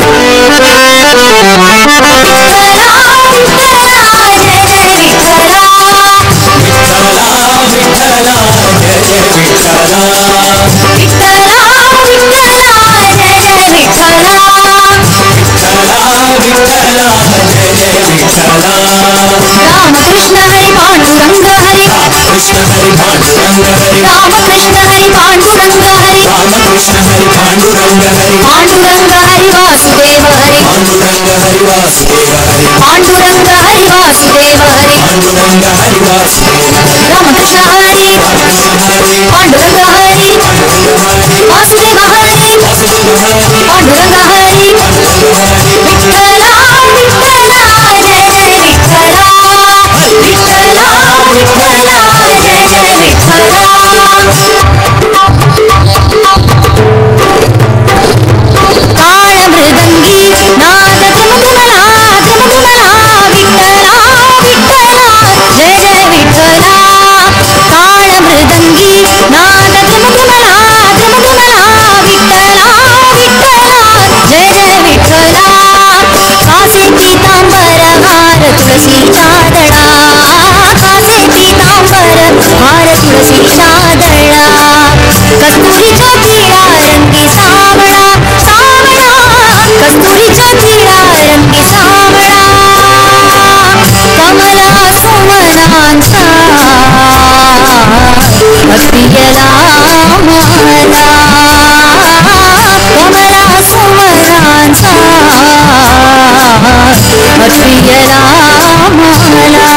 रामकृष्ण हरी पांडुरंग हरी कृष्ण हरी पांडुरंग हरी रामकृष्ण हरी पांडुरंग हरी रामकृष्ण हरी पांडुरंग हरी पांडुरंग हरी वासुदेव हरी पांडुरंग हरी वासुदेव हरी पांडुरंग हरी वासुदेव हरी पांडुरंग हरी वासुदेव हरी रामकृष्ण हरी कृष्ण हरी पांडुरंग हरी पांडुरंग हरी वासुदेव हरी वासुदेव हरी पांडुरंग हरी पांडुरंग हरी विठ्ठला विठ्ठला जय जय विठ्ठला विठ्ठला विठ्ठला जय जय विठ्ठला ताळ मृदंगी नाद द्रुमद्रुमला द्रुमद्रुमला विठ्ठला विठ्ठला जय जय विठ्ठला ताळ मृदंगी नाद द्रुमद्रुमला द्रुमद्रुमला विठ्ठला विठ्ठला जय जय विठ्ठला कासे पीतांबर हार तुळशीचा दळा कासे पीतांबर हार तुळशीचा दळा कस्तुरीचा तिळा रंगी सावळा सावळा कस्तुरीचा तिळा रंगी सावळा कमला सुमनांचा प्रियला मला कमला सुमनांचा प्रियला मला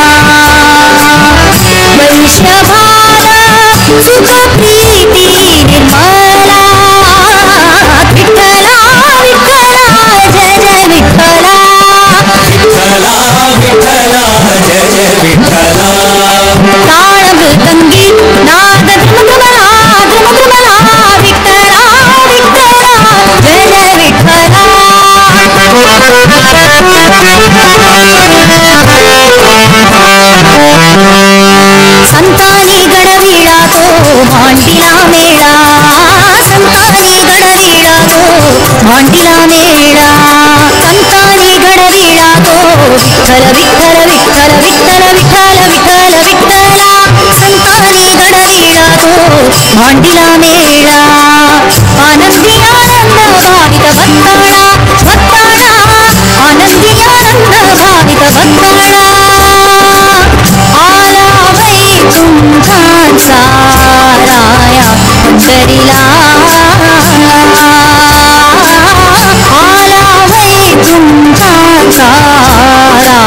वैष्णभाला सुख प्रीती निर्मला विठ्ठला विठ्ठला जय जय विठ्ठला विठ्ठला विठ्ठला जय जय विठ्ठला ताळ मृदंगी नाद द्रुमद्रुमला द्रुमद्रुमला विठ्ठला विठ्ठला जय जय विठ्ठला संतानी गणवीळा तो भांडीला मेळा संतानी गणवीळा तो भांडीला मेळा संतानी गणवीळा तो विठ्ठल विठ्ठल विठ्ठल विठ्ठल विठ्ठल विठ्ठल विठ्ठला संतानी गणवीळा तो भांडीला मेळा आनंदी आनंद भावित भक्ताळा भक्ताळा आनंदी आनंद भावित भक्ताळा आला वैकुंठाचा राया पंढरीला आला वैकुंठाचा राया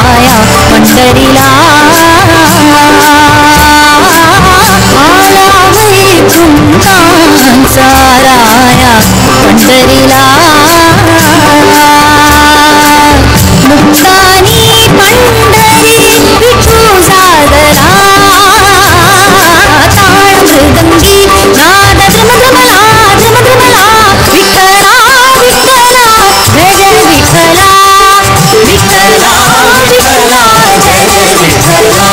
मुक्तानी पंढरी विठू सादरा ताळ मृदंगी नाद ध्रुमध्रुमला ध्रुमध्रुमला विठ्ठला विठ्ठला जय जय विठ्ठला विठ्ठला विठ्ठला जय जय विठ्ठला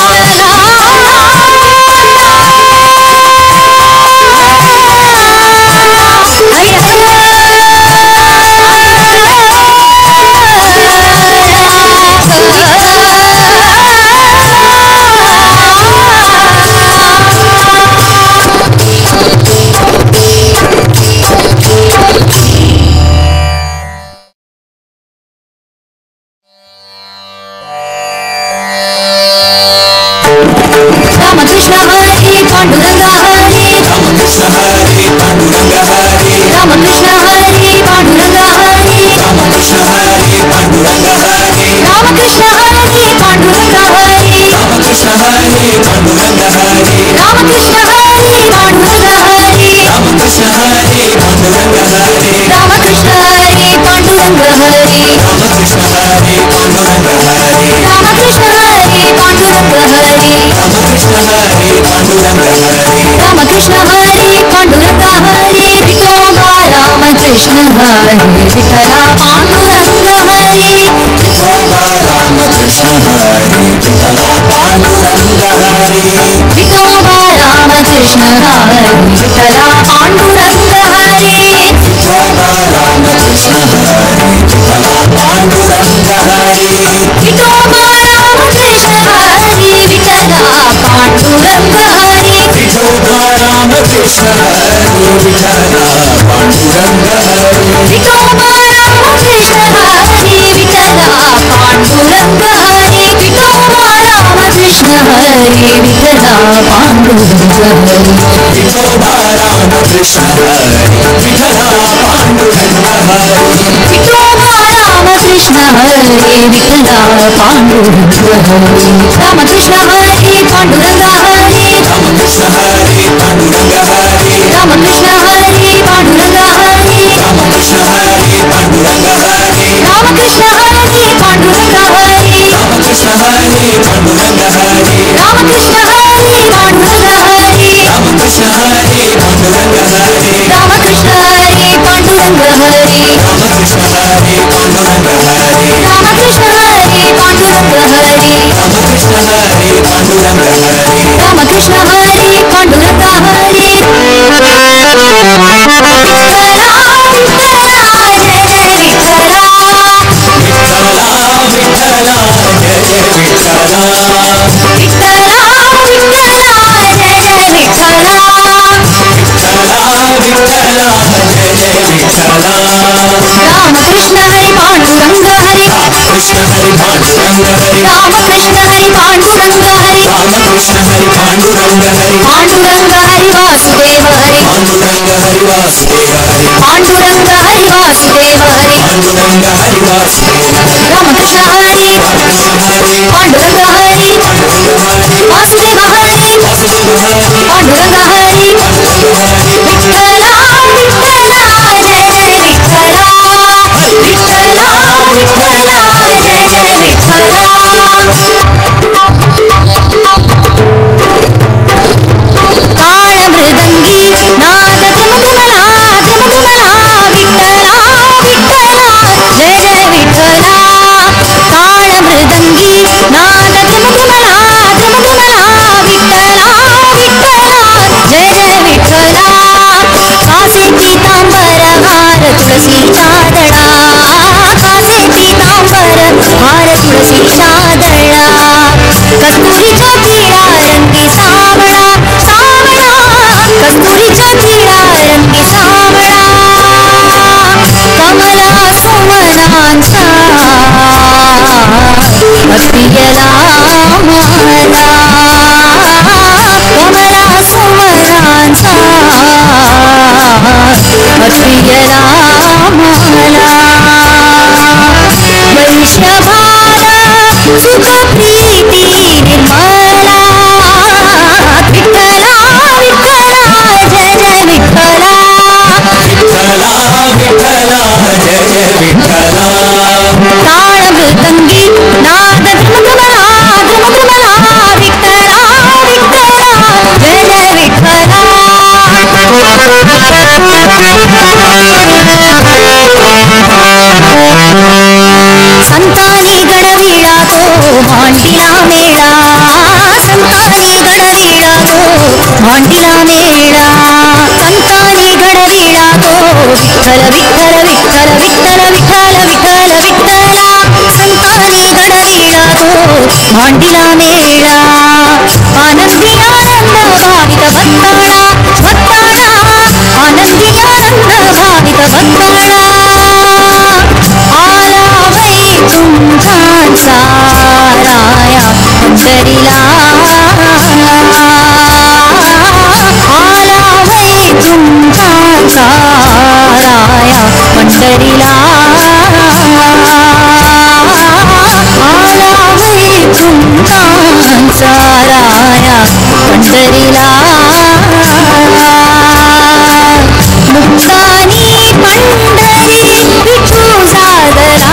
रामकृष्ण हरी पांडुरंग हरी रामकृष्ण हरी पांडुरंग हरी रामकृष्ण हरी पांडुरंग हरी रामकृष्ण हरी पांडुरंग हरी रामकृष्ण हरी पांडुरंग हरी रामकृष्ण हरी पांडुरंग हरी रामकृष्ण हरी पांडुरंग हरी रामकृष्ण हरी पांडुरंग हरी रामकृष्ण हरी पांडुरंग हरी रामकृष्ण हरी पांडुरंग हरी रामकृष्ण हरी पांडुरंग हरी रामकृष्ण हरी पांडुरंग हरी रामकृष्ण हरी पांडुरंग हरी विठोबा रामकृष्ण हरी विठ्ठला पांडुरंग हरी विठोबा रामकृष्ण हरी विठ्ठला पांडुरंग हरी विठोबा रामकृष्ण हरी विठ्ठला पांडुरंग हरी विठोबा रामकृष्ण हरी विठ्ठला पांडुरंग हरी विठोबा रामकृष्ण हरी विठ्ठला पांडुरंग हरी विठोबा रामकृष्ण हरी विठ्ठला पांडुरंग हरी विठोबा रामकृष्ण हरी विठ्ठला पांडुरंग हरी विठोबा रामकृष्ण हरी विठ्ठला पांडुरंग हरी विठोबा रामकृष्ण हरी विठ्ठला पांडुरंग हरी विठोबा रामकृष्ण हरी विठ्ठला पांडुरंग हरी रामकृष्ण हरी पांडुरंग हरी रामकृष्ण हरी पांडुरंग हरी रामकृष्ण हरी पांडुरंग हरी रामकृष्ण हरी पांडुरंग हरी रामकृष्ण हरी पांडुरंग हरी रामकृष्ण हरी पांडुरंग हरी रामकृष्ण हरी पांडुरंग हरी रामकृष्ण हरी पांडुरंग हरी रामकृष्ण हरी पांडुरंग हरी रामकृष्ण हरी पांडुरंग हरी रामकृष्ण हरी पांडुरंग हरी रामकृष्ण हरी पांडुरंग हरी रामकृष्ण हरी पांडुरंग हरी रामकृष्ण हरी पांडुरंग हरी कृष्ण हरि पांडुरंग हरि रामकृष्ण हरी पांडुरंग हरी रामकृष्ण हरि पांडुरंग हरि पांडुरंग हरी वासुदेव हरी पांडुरंग हरि वासुदेव हरि पांडुरंग हरी वासुदेव हरी पांडुरंग हरि वासुदेव हरि रामकृष्ण हरी रामकृष्ण हरि पांडुरंग हरी पांडुरंग हरि वासुदेव हरी वासुदेव हरि पांडुरंग हरी पांडुरंग हरि विठ्ठला विठ्ठला जय जय विठ्ठला विठ्ठला विठ्ठला जय जय विठ्ठला ताळ मृदंगी नाद ध्रुमध्रुमला ध्रुमध्रुमला विठ्ठला विठ्ठला जय जय विठ्ठला ताळ मृदंगी नाद ध्रुमध्रुमला ध्रुमध्रुमला विठ्ठला विठ्ठला जय जय विठ्ठला कासे पीतांबर हार तुळशीचा दळा कासे पीतांबर हार तुळशीचा दळा कस्तुरीचा पिळा रंगी सावळा सावळा कस्तुरीचा पिळा रंगी सावळा कमला सुमनांचा प्रियला मला कमला सुमनांचा प्रियला मला वैष्णवाला सुख प्रीती निर्मला विठ्ठला विठ्ठला जय जय विठ्ठला विठ्ठला विठ्ठला ताळ मृदंगी नाद घुमघुमला घुमघुमला विठ्ठला विठ्ठला जय जय विठ्ठला संतानी गडविळा तो भांडीला मेळा संतानी गडविळा तो भांडीला मेळा संतानी गडविळा तो विठ्ठल विठ्ठल विठ्ठल विठ्ठल विठ्ठल विठ्ठल विठ्ठला संतानी गडविळा तो भांडीला मेळा आनंदी आनंद भावित भक्ताळा भक्ताळा आनंदी आनंद भावित भक्ताळा आला वैकुंठाचा राया पंढरीला आला वैकुंठाचा राया पंढरीला आला वैकुंठाचा राया पंढरीला मुक्तानी पंढरी विठू सादरा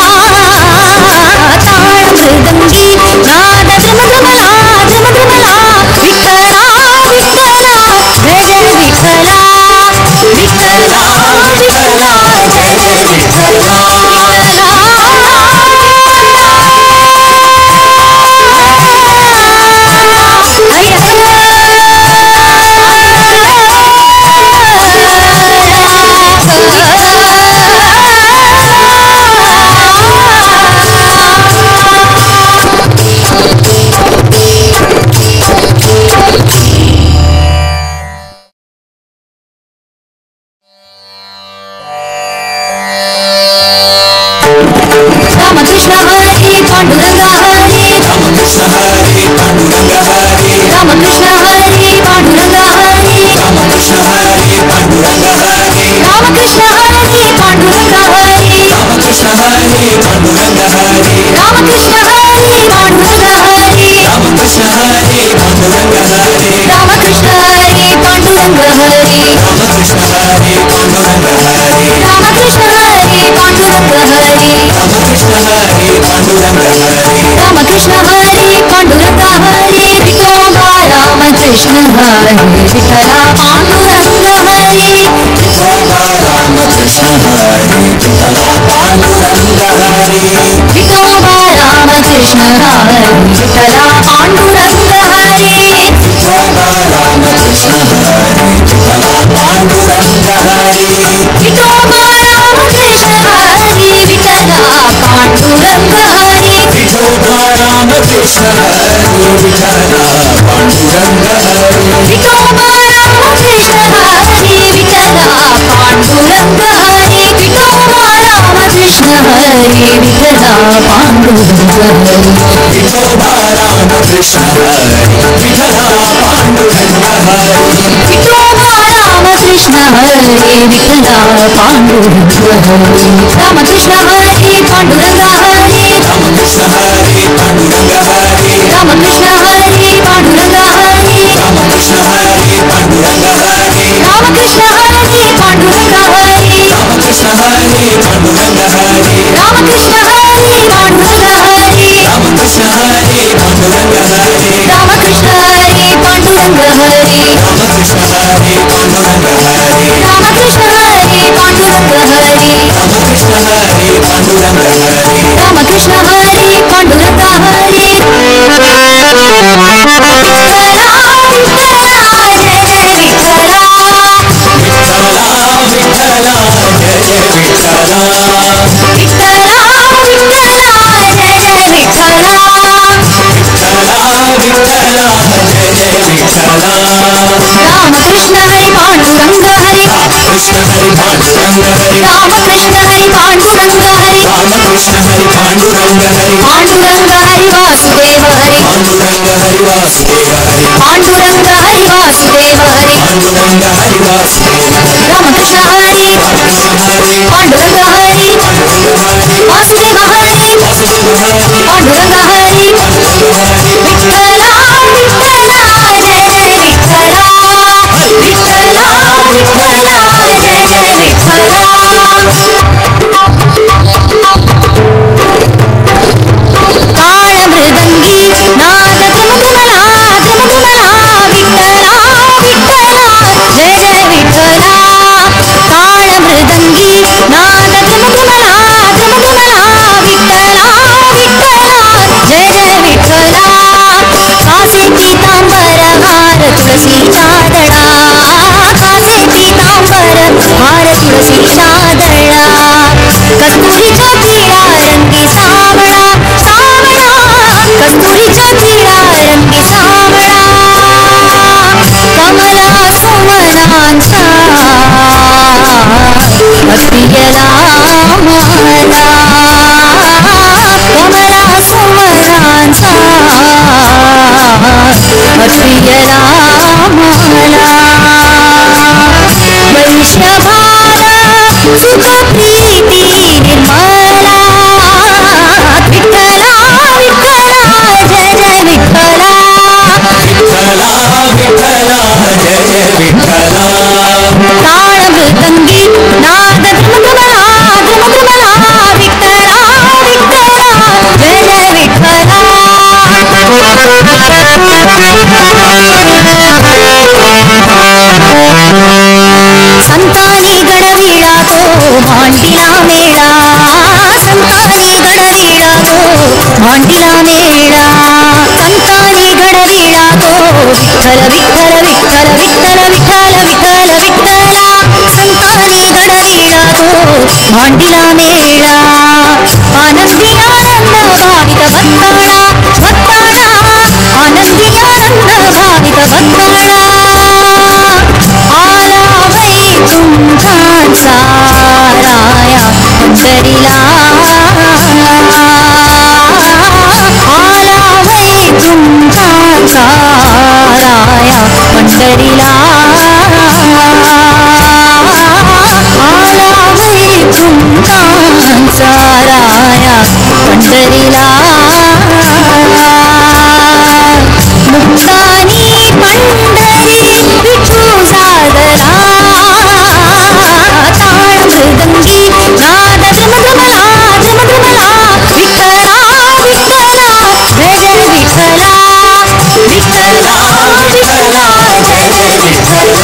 ताळ मृदंगी नाद घुमघुमला घुमघुमला विठ्ठला विठ्ठला जय जय विठ्ठला विठ्ठला विठ्ठला जय जय विठ्ठला रामकृष्ण हरी पांडुरंग हरी रामकृष्ण हरी पांडुरंग हरी रामकृष्ण हरी पांडुरंग हरी रामकृष्ण हरी पांडुरंग हरी रामकृष्ण हरी पांडुरंग हरी रामकृष्ण हरी पांडुरंग हरी रामकृष्ण हरी पांडुरंग हरी रामकृष्ण हरी पांडुरंग हरी रामकृष्ण हरी पांडुरंग हरी रामकृष्ण हरी पांडुरंग हरी रामकृष्ण हरी पांडुरंग हरी रामकृष्ण हरी पांडुरंग हरी रामकृष्ण हरी पांडुरंग हरी विठोबा रामकृष्ण हरी विठ्ठला पांडुरंग हरी विठोबा रामकृष्ण हरी विठ्ठला पांडुरंग हरी विठोबा रामकृष्ण हरी विठ्ठला पांडुरंग हरी विठोबा रामकृष्ण हरी विठ्ठला पांडुरंग हरी विठोबा रामकृष्ण हरी विठ्ठला पांडुरंग हरी विठोबा रामकृष्ण हरी विठ्ठला पांडुरंग हरी विठोबा रामकृष्ण हरी विठ्ठला पांडुरंग हरी विठोबा रामकृष्ण हरी विठ्ठला पांडुरंग हरी विठोबा रामकृष्ण हरी विठ्ठला पांडुरंग हरी विठोबा रामकृष्ण हरी विठ्ठला पांडुरंग हरी रामकृष्ण हरी पांडुरंग हरी रामकृष्ण हरी पांडुरंग हरी रामकृष्ण हरी पांडुरंग हरी रामकृष्ण हरी पांडुरंग हरी रामकृष्ण हरी पांडुरंग हरी रामकृष्ण हरी पांडुरंग हरी रामकृष्ण हरी पांडुरंग हरी रामकृष्ण हरी पांडुरंग हरी रामकृष्ण हरी पांडुरंग हरी रामकृष्ण हरी पांडुरंग हरी रामकृष्ण हरी पांडुरंग हरी रामकृष्ण हरी पांडुरंग हरी रामकृष्ण हरी पांडुरंग हरी रामकृष्ण हरी पांडुरंग हरी रामकृष्ण हरी पांडुरंग हरी रामकृष्ण हरी पांडुरंग हरी रामकृष्ण हरी पांडुरंग हरी पांडुरंग हरी वासुदेव हरी पांडुरंग हरी वासुदेव हरी पांडुरंग हरी वासुदेव हरी पांडुरंग हरी वासुदेव हरी रामकृष्ण हरी रामकृष्ण हरी पांडुरंग हरी पांडुरंग हरी वासुदेव हरी वासुदेव हरी पांडुरंग हरी पांडुरंग हरी विठ्ठला विठ्ठला जय जय विठ्ठला विठ्ठला विठ्ठला जय जय विठ्ठला तुळशीच्या दळा कासे पितांबर हार तुळशीच्या दळा कस्तुरीचा पिळा रंगी सावळा सावळा कस्तुरीचा पिळा रंगी सावळा कमला सुमनांचा अप्रियला मला कमला सुमनांचा अप्रियला मला वैष्णभार सुख प्रीती निर्मला विठ्ठला विठ्ठला जय जय विठ्ठला विठ्ठला विठ्ठला जय जय विठ्ठला ताळ मृदंगी नाद धृमधृमला धृमधृमला विठ्ठला विठ्ठला जय जय विठ्ठला संतानी गणवीळा तो भांडीला मेळा संतानी गणवीळा तो भांडीला मेळा संतानी गणवीळा तो विठ्ठल विठ्ठल विठ्ठल विठ्ठल विठ्ठल विठ्ठल विठ्ठला संतानी गणवीळा तो भांडीला मेळा आनंदी आनंद भावित भक्ताळा भक्ताळा आनंदी आनंद भावित भक्ताळा आला वैकुंठाचा राया पंढरीला आला वैकुंठाचा राया पंढरीला आला वैकुंठाचा राया पंढरीला मुक्तानी पंढरी विठू सादरा ताळ मृदंगी नाद धृमधृमला धृमधृमला विठ्ठला विठ्ठला जय जय विठ्ठला विठ्ठला विठ्ठला जय जय विठ्ठला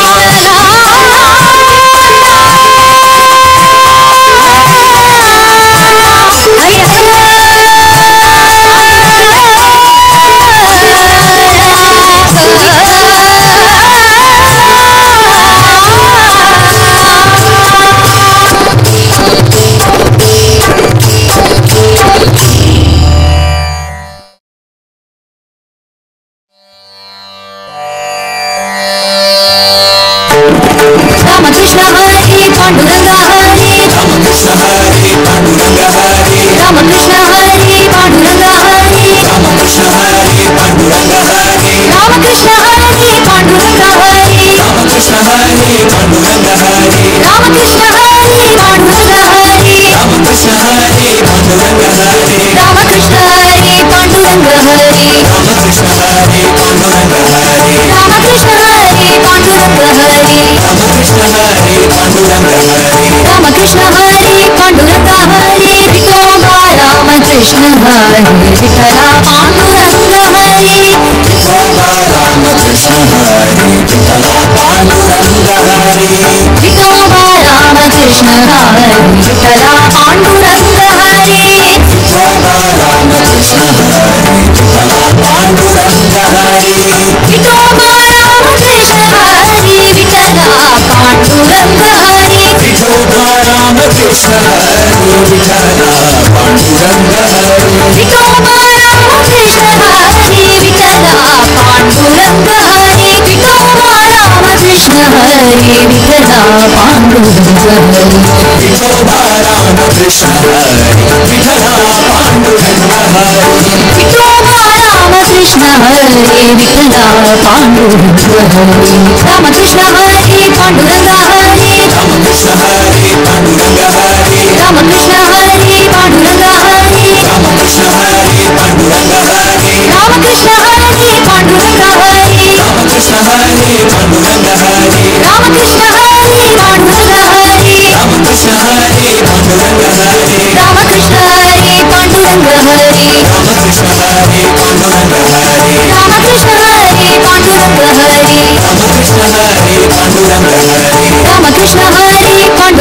रामकृष्ण हरी पांडुरंग हरी रामकृष्ण हरी पांडुरंग हरी रामकृष्ण हरी पांडुरंग हरी रामकृष्ण हरी पांडुरंग हरी रामकृष्ण हरी पांडुरंग हरी रामकृष्ण हरी पांडुरंग हरी रामकृष्ण हरी पांडुरंग हरी रामकृष्ण हरी पांडुरंग हरी रामकृष्ण हरी पांडुरंग हरी रामकृष्ण हरी पांडुरंग हरी रामकृष्ण हरी पांडुरंग हरी रामकृष्ण हरी पांडुरंग हरी रामकृष्ण हरी पांडुरंग हरी विठोबा रामकृष्ण हरी विठ्ठला पांडुरंग हरी विठोबा रामकृष्ण हरी विठ्ठला पांडुरंग हरी विठोबा रामकृष्ण हरी विठ्ठला पांडुरंग हरी विठोबा रामकृष्ण हरी विठ्ठला पांडुरंग हरी विठोबा रामकृष्ण हरी विठ्ठला पांडुरंग हरी विठोबा रामकृष्ण हरी विठ्ठला पांडुरंग हरी विठोबा रामकृष्ण हरी विठ्ठला पांडुरंग हरी विठोबा रामकृष्ण हरी विठ्ठला पांडुरंग हरी विठोबा रामकृष्ण हरी विठ्ठला पांडुरंग हरी विठोबा रामकृष्ण हरी विठ्ठला पांडुरंग हरी रामकृष्ण हरी पांडुरंग हरी रामकृष्ण हरी पांडुरंग हरी रामकृष्ण हरी पांडुरंग हरी रामकृष्ण हरी पांडुरंग हरी रामकृष्ण हरी पांडुरंग हरी रामकृष्ण हरी पांडुरंग हरी रामकृष्ण हरी पांडुरंग हरी रामकृष्ण हरी पांडुरंग हरी रामकृष्ण हरी पांडुरंग हरी रामकृष्ण हरी पांडुरंग हरी रामकृष्ण हरी पांडुरंग हरी रामकृष्ण हरी पांडुरंग हरी रामकृष्ण हरी पांडुरंग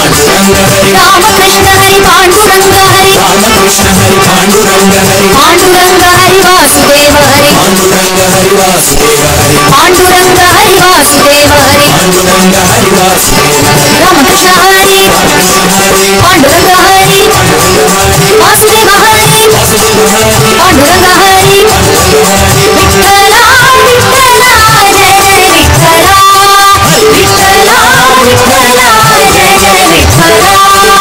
पांडुरंग हरी रामकृष्ण हरी पांडुरंग हरी रामकृष्ण हरी पांडुरंग हरी पांडुरंग हरी वासुदेव हरी पांडुरंग हरी वासुदेव हरी पांडुरंग हरी वासुदेव हरी पांडुरंग हरी वासुदेव हरी रामकृष्ण हरी रामकृष्ण हरी पांडुरंग हरी पांडुरंग हरी वासुदेव हरी वासुदेव हरी पांडुरंग हरी पांडुरंग हरी विठ्ठला विठ्ठला जय जय विठ्ठला विठ्ठला विठ्ठला जय जय विठ्ठला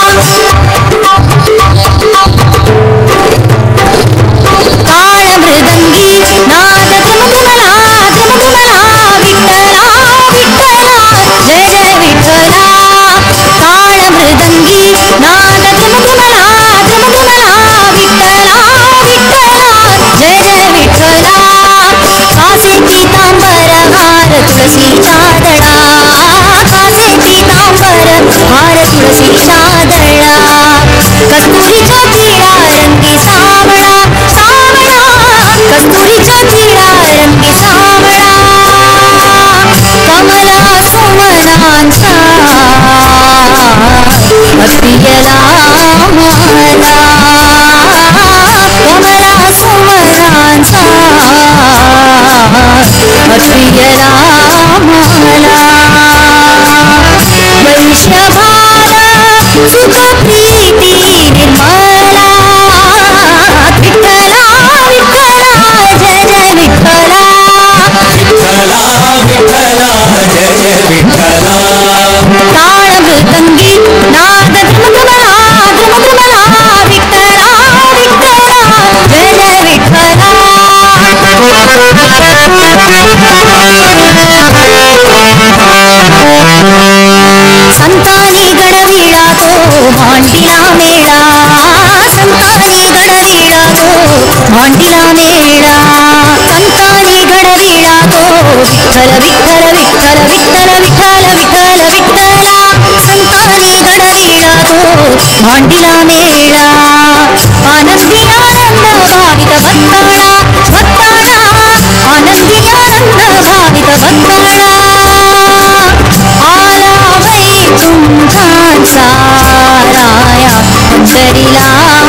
ताळ मृदंगी नाद द्रुमदुमला द्रुमदुमला विठ्ठला विठ्ठला जय जय विठ्ठला ताळ मृदंगी नाद द्रुमदुमला द्रुमदुमला विठ्ठला विठ्ठला जय जय विठ्ठला कासे पीतांबर हार तुळशीचा दळा कासे पीतांबर हार तुळशीचा दळा कस्तुरीचा तिळा रंगी सावळा सावळा कस्तुरीचा तिळा रंगी सावळा कमला सुमनांचा अप्रियला मला कमला सुमनांचा अप्रियला मला वैश्यभार सुख प्रीती निर्मला विठ्ठला विठ्ठला जय जय विठ्ठला विठ्ठला विठ्ठला जय जय विठ्ठला ताळ मृदंगी नाद द्रुमदुमला द्रुमदुमला विठ्ठला विठ्ठला जय जय विठ्ठला संतानी गडविळा तो भांडीला मेळा संतानी गडविळा तो भांडीला मेळा संतानी गडविळा तो विठ्ठल विठ्ठल विठ्ठल विठ्ठल विठ्ठल विठ्ठल विठ्ठला संतानी गडविळा तो भांडीला मेळा आनंदी आनंद भावित भक्ताळा भक्ताळा आनंदी आनंद भावित भक्ताळा आला वैकुंठाचा राया पंढरीला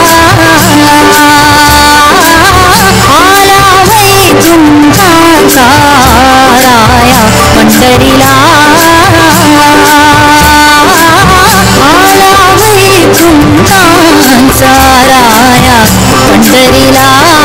आला वैकुंठाचा राया पंढरीला आला वैकुंठाचा राया पंढरीला